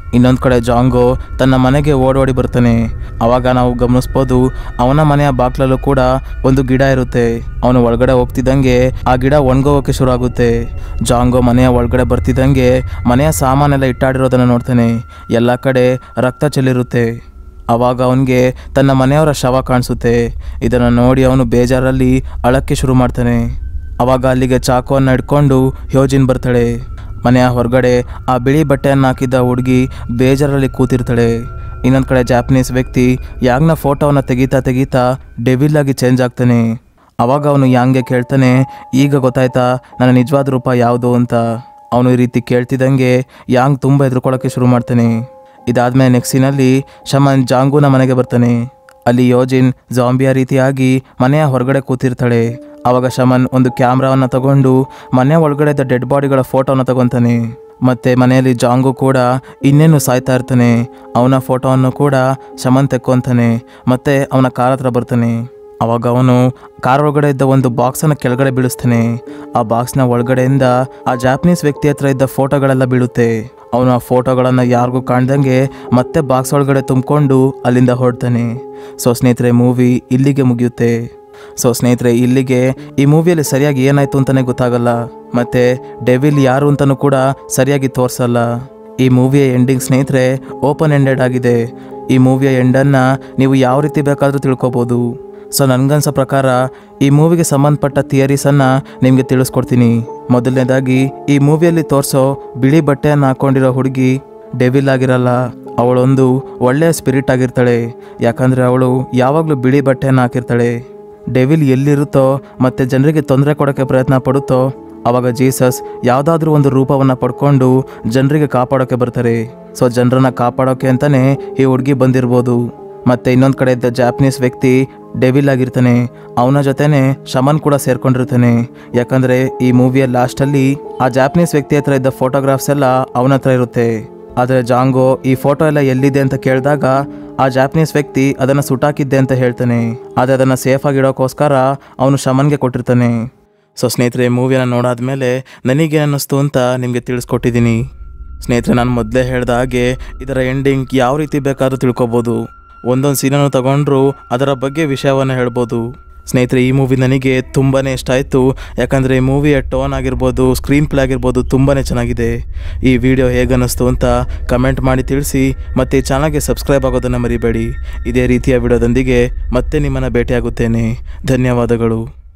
ಇನ್ನೊಂದು ಕಡೆ ಜಾಂಗೋ ತನ್ನ ಮನೆಗೆ ಓಡೋಡಿ ಬರ್ತಾನೆ. ಆವಾಗ ನಾವು ಗಮನಿಸ್ಬೋದು ಅವನ ಮನೆಯ ಬಾಗ್ಲಲ್ಲೂ ಕೂಡ ಒಂದು ಗಿಡ ಇರುತ್ತೆ. ಅವನು ಒಳಗಡೆ ಹೋಗ್ತಿದ್ದಂಗೆ ಆ ಗಿಡ ಒಣಗೋಗೋಕೆ ಶುರು ಆಗುತ್ತೆ. ಜಾಂಗೋ ಮನೆಯ ಒಳಗಡೆ ಬರ್ತಿದ್ದಂಗೆ ಮನೆಯ ಸಾಮಾನೆಲ್ಲ ಇಟ್ಟಾಡಿರೋದನ್ನು ನೋಡ್ತಾನೆ. ಎಲ್ಲ ಕಡೆ ರಕ್ತ ಚೆಲ್ಲಿರುತ್ತೆ. ಆವಾಗ ಅವನಿಗೆ ತನ್ನ ಮನೆಯವರ ಶವ ಕಾಣಿಸುತ್ತೆ. ಇದನ್ನು ನೋಡಿ ಅವನು ಬೇಜಾರಲ್ಲಿ ಅಳಕ್ಕೆ ಶುರು ಮಾಡ್ತಾನೆ. ಆವಾಗ ಅಲ್ಲಿಗೆ ಚಾಕುವನ್ನು ಹಿಡ್ಕೊಂಡು ಹ್ಯೋಜಿನ್ ಬರ್ತಾಳೆ. ಮನೆಯ ಹೊರಗಡೆ ಆ ಬಿಳಿ ಬಟ್ಟೆಯನ್ನು ಹಾಕಿದ್ದ ಹುಡುಗಿ ಬೇಜಾರಲ್ಲಿ ಕೂತಿರ್ತಾಳೆ. ಇನ್ನೊಂದು ಕಡೆ ಜಾಪನೀಸ್ ವ್ಯಕ್ತಿ ಯಾಂಗ್ನ ಫೋಟೋವನ್ನು ತೆಗಿತಾ ತೆಗಿತಾ ಡೆವಿಲ್ ಆಗಿ ಚೇಂಜ್ ಆಗ್ತಾನೆ. ಆವಾಗ ಅವನು ಯಾಂಗ್ಗೆ ಕೇಳ್ತಾನೆ, ಈಗ ಗೊತ್ತಾಯ್ತಾ ನನ್ನ ನಿಜವಾದ ರೂಪ ಯಾವುದು ಅಂತ. ಅವನು ಈ ರೀತಿ ಕೇಳ್ತಿದ್ದಂಗೆ ಯಾಂಗ್ ತುಂಬ ಹೆದರ್ಕೊಳ್ಳೋಕ್ಕೆ ಶುರು ಮಾಡ್ತಾನೆ. ಇದಾದ್ಮೇಲೆ ನೆಕ್ಸ್ಟ್ ಸೀನಲ್ಲಿ ಶಮನ್ ಜಾಂಗೂನ ಮನೆಗೆ ಬರ್ತಾನೆ. ಅಲ್ಲಿ ಯೋಜಿನ್ ಜಾಂಬಿಯಾ ರೀತಿಯಾಗಿ ಮನೆಯ ಹೊರಗಡೆ ಕೂತಿರ್ತಾಳೆ. ಆವಾಗ ಶಮನ್ ಒಂದು ಕ್ಯಾಮ್ರಾವನ್ನು ತಗೊಂಡು ಮನೆಯ ಒಳಗಡೆ ಇದ್ದ ಡೆಡ್ ಬಾಡಿಗಳ ಫೋಟೋನ ತಗೊತಾನೆ. ಮತ್ತು ಮನೆಯಲ್ಲಿ ಜಾಂಗು ಕೂಡ ಇನ್ನೇನು ಸಾಯ್ತಾ ಇರ್ತಾನೆ. ಅವನ ಫೋಟೋವನ್ನು ಕೂಡ ಶಮನ್ ತೆಕ್ಕೊಂತಾನೆ. ಮತ್ತು ಅವನ ಕಾರ್ ಹತ್ರ ಬರ್ತಾನೆ. ಆವಾಗ ಅವನು ಕಾರ್ ಒಳಗಡೆ ಇದ್ದ ಒಂದು ಬಾಕ್ಸನ್ನು ಕೆಳಗಡೆ ಬೀಳಿಸ್ತಾನೆ. ಆ ಬಾಕ್ಸ್ನ ಒಳಗಡೆಯಿಂದ ಆ ಜಾಪನೀಸ್ ವ್ಯಕ್ತಿ ಹತ್ರ ಇದ್ದ ಫೋಟೋಗಳೆಲ್ಲ ಬೀಳುತ್ತೆ. ಅವನು ಆ ಫೋಟೋಗಳನ್ನು ಯಾರಿಗೂ ಕಾಣ್ದಂಗೆ ಮತ್ತೆ ಬಾಕ್ಸ್ ಒಳಗಡೆ ತುಂಬಿಕೊಂಡು ಅಲ್ಲಿಂದ ಹೊರಡ್ತಾನೆ. ಸೊ ಸ್ನೇಹಿತರೆ, ಮೂವಿ ಇಲ್ಲಿಗೆ ಮುಗಿಯುತ್ತೆ. ಸೊ ಸ್ನೇಹಿತರೆ, ಇಲ್ಲಿಗೆ ಈ ಮೂವಿಯಲ್ಲಿ ಸರಿಯಾಗಿ ಏನಾಯಿತು ಅಂತಲೇ ಗೊತ್ತಾಗಲ್ಲ. ಮತ್ತು ಡೆವಿಲ್ ಯಾರು ಅಂತಲೂ ಕೂಡ ಸರಿಯಾಗಿ ತೋರಿಸಲ್ಲ. ಈ ಮೂವಿಯ ಎಂಡಿಂಗ್ ಸ್ನೇಹಿತರೆ ಓಪನ್ ಎಂಡೆಡ್ ಆಗಿದೆ. ಈ ಮೂವಿಯ ಎಂಡನ್ನು ನೀವು ಯಾವ ರೀತಿ ಬೇಕಾದರೂ ತಿಳ್ಕೊಬೋದು. ಸೊ ನನಗನ್ಸೋ ಪ್ರಕಾರ ಈ ಮೂವಿಗೆ ಸಂಬಂಧಪಟ್ಟ ಥಿಯರೀಸನ್ನು ನಿಮಗೆ ತಿಳಿಸ್ಕೊಡ್ತೀನಿ. ಮೊದಲನೇದಾಗಿ ಈ ಮೂವಿಯಲ್ಲಿ ತೋರಿಸೋ ಬಿಳಿ ಬಟ್ಟೆಯನ್ನು ಹಾಕ್ಕೊಂಡಿರೋ ಹುಡುಗಿ ಡೆವಿಲ್ ಆಗಿರಲ್ಲ. ಅವಳೊಂದು ಒಳ್ಳೆಯ ಸ್ಪಿರಿಟ್ ಆಗಿರ್ತಾಳೆ. ಯಾಕಂದರೆ ಅವಳು ಯಾವಾಗಲೂ ಬಿಳಿ ಬಟ್ಟೆಯನ್ನು ಹಾಕಿರ್ತಾಳೆ. ಡೆವಿಲ್ ಎಲ್ಲಿರುತ್ತೋ ಮತ್ತು ಜನರಿಗೆ ತೊಂದರೆ ಕೊಡೋಕ್ಕೆ ಪ್ರಯತ್ನ ಪಡುತ್ತೋ ಆವಾಗ ಜೀಸಸ್ ಯಾವುದಾದ್ರೂ ಒಂದು ರೂಪವನ್ನು ಪಡ್ಕೊಂಡು ಜನರಿಗೆ ಕಾಪಾಡೋಕ್ಕೆ ಬರ್ತಾರೆ. ಸೊ ಜನರನ್ನು ಕಾಪಾಡೋಕ್ಕೆ ಅಂತಲೇ ಈ ಹುಡುಗಿ ಬಂದಿರ್ಬೋದು. ಮತ್ತು ಇನ್ನೊಂದು ಕಡೆ ಇದ್ದ ಜಾಪನೀಸ್ ವ್ಯಕ್ತಿ ಡೆವಿಲ್ ಆಗಿರ್ತಾನೆ. ಅವನ ಜೊತೆನೇ ಶಮನ್ ಕೂಡ ಸೇರ್ಕೊಂಡಿರ್ತಾನೆ. ಯಾಕಂದರೆ ಈ ಮೂವಿಯ ಲಾಸ್ಟಲ್ಲಿ ಆ ಜಾಪನೀಸ್ ವ್ಯಕ್ತಿ ಹತ್ರ ಇದ್ದ ಫೋಟೋಗ್ರಾಫ್ಸ್ ಎಲ್ಲ ಅವನ ಹತ್ರ ಇರುತ್ತೆ. ಆದರೆ ಜಾಂಗೋ ಈ ಫೋಟೋ ಎಲ್ಲ ಎಲ್ಲಿದೆ ಅಂತ ಕೇಳಿದಾಗ ಆ ಜಾಪನೀಸ್ ವ್ಯಕ್ತಿ ಅದನ್ನು ಸುಟ್ಟಾಕಿದ್ದೆ ಅಂತ ಹೇಳ್ತಾನೆ. ಆದರೆ ಅದನ್ನು ಸೇಫಾಗಿ ಇಡೋಕ್ಕೋಸ್ಕರ ಅವನು ಶಮನ್ಗೆ ಕೊಟ್ಟಿರ್ತಾನೆ. ಸೊ ಸ್ನೇಹಿತರೆ, ಮೂವಿಯನ್ನು ನೋಡಾದ್ಮೇಲೆ ನನಗೆ ಅನ್ನಿಸ್ತು ಅಂತ ನಿಮಗೆ ತಿಳಿಸ್ಕೊಟ್ಟಿದ್ದೀನಿ. ಸ್ನೇಹಿತರೆ, ನಾನು ಮೊದಲೇ ಹೇಳ್ದ ಹಾಗೆ ಇದರ ಎಂಡಿಂಗ್ ಯಾವ ರೀತಿ ಬೇಕಾದರೂ ತಿಳ್ಕೊಬೋದು. ಒಂದೊಂದು ಸೀನನ್ನು ತಗೊಂಡ್ರು ಅದರ ಬಗ್ಗೆ ವಿಷಯವನ್ನು ಹೇಳ್ಬೋದು. ಸ್ನೇಹಿತರೆ, ಈ ಮೂವಿ ನನಗೆ ತುಂಬಾ ಇಷ್ಟ ಆಯಿತು. ಯಾಕಂದರೆ ಈ ಮೂವಿಯ ಟೋನ್ ಆಗಿರ್ಬೋದು, ಸ್ಕ್ರೀನ್ ಪ್ಲೇ ಆಗಿರ್ಬೋದು ತುಂಬಾ ಚೆನ್ನಾಗಿದೆ. ಈ ವಿಡಿಯೋ ಹೇಗೆ ಅನ್ನಿಸ್ತು ಅಂತ ಕಮೆಂಟ್ ಮಾಡಿ ತಿಳಿಸಿ. ಮತ್ತು ಈ ಚಾನಲ್ಗೆ ಸಬ್ಸ್ಕ್ರೈಬ್ ಆಗೋದನ್ನು ಮರಿಬೇಡಿ. ಇದೇ ರೀತಿಯ ವಿಡಿಯೋದೊಂದಿಗೆ ಮತ್ತೆ ನಿಮ್ಮನ್ನು ಭೇಟಿಯಾಗುತ್ತೇನೆ. ಧನ್ಯವಾದಗಳು.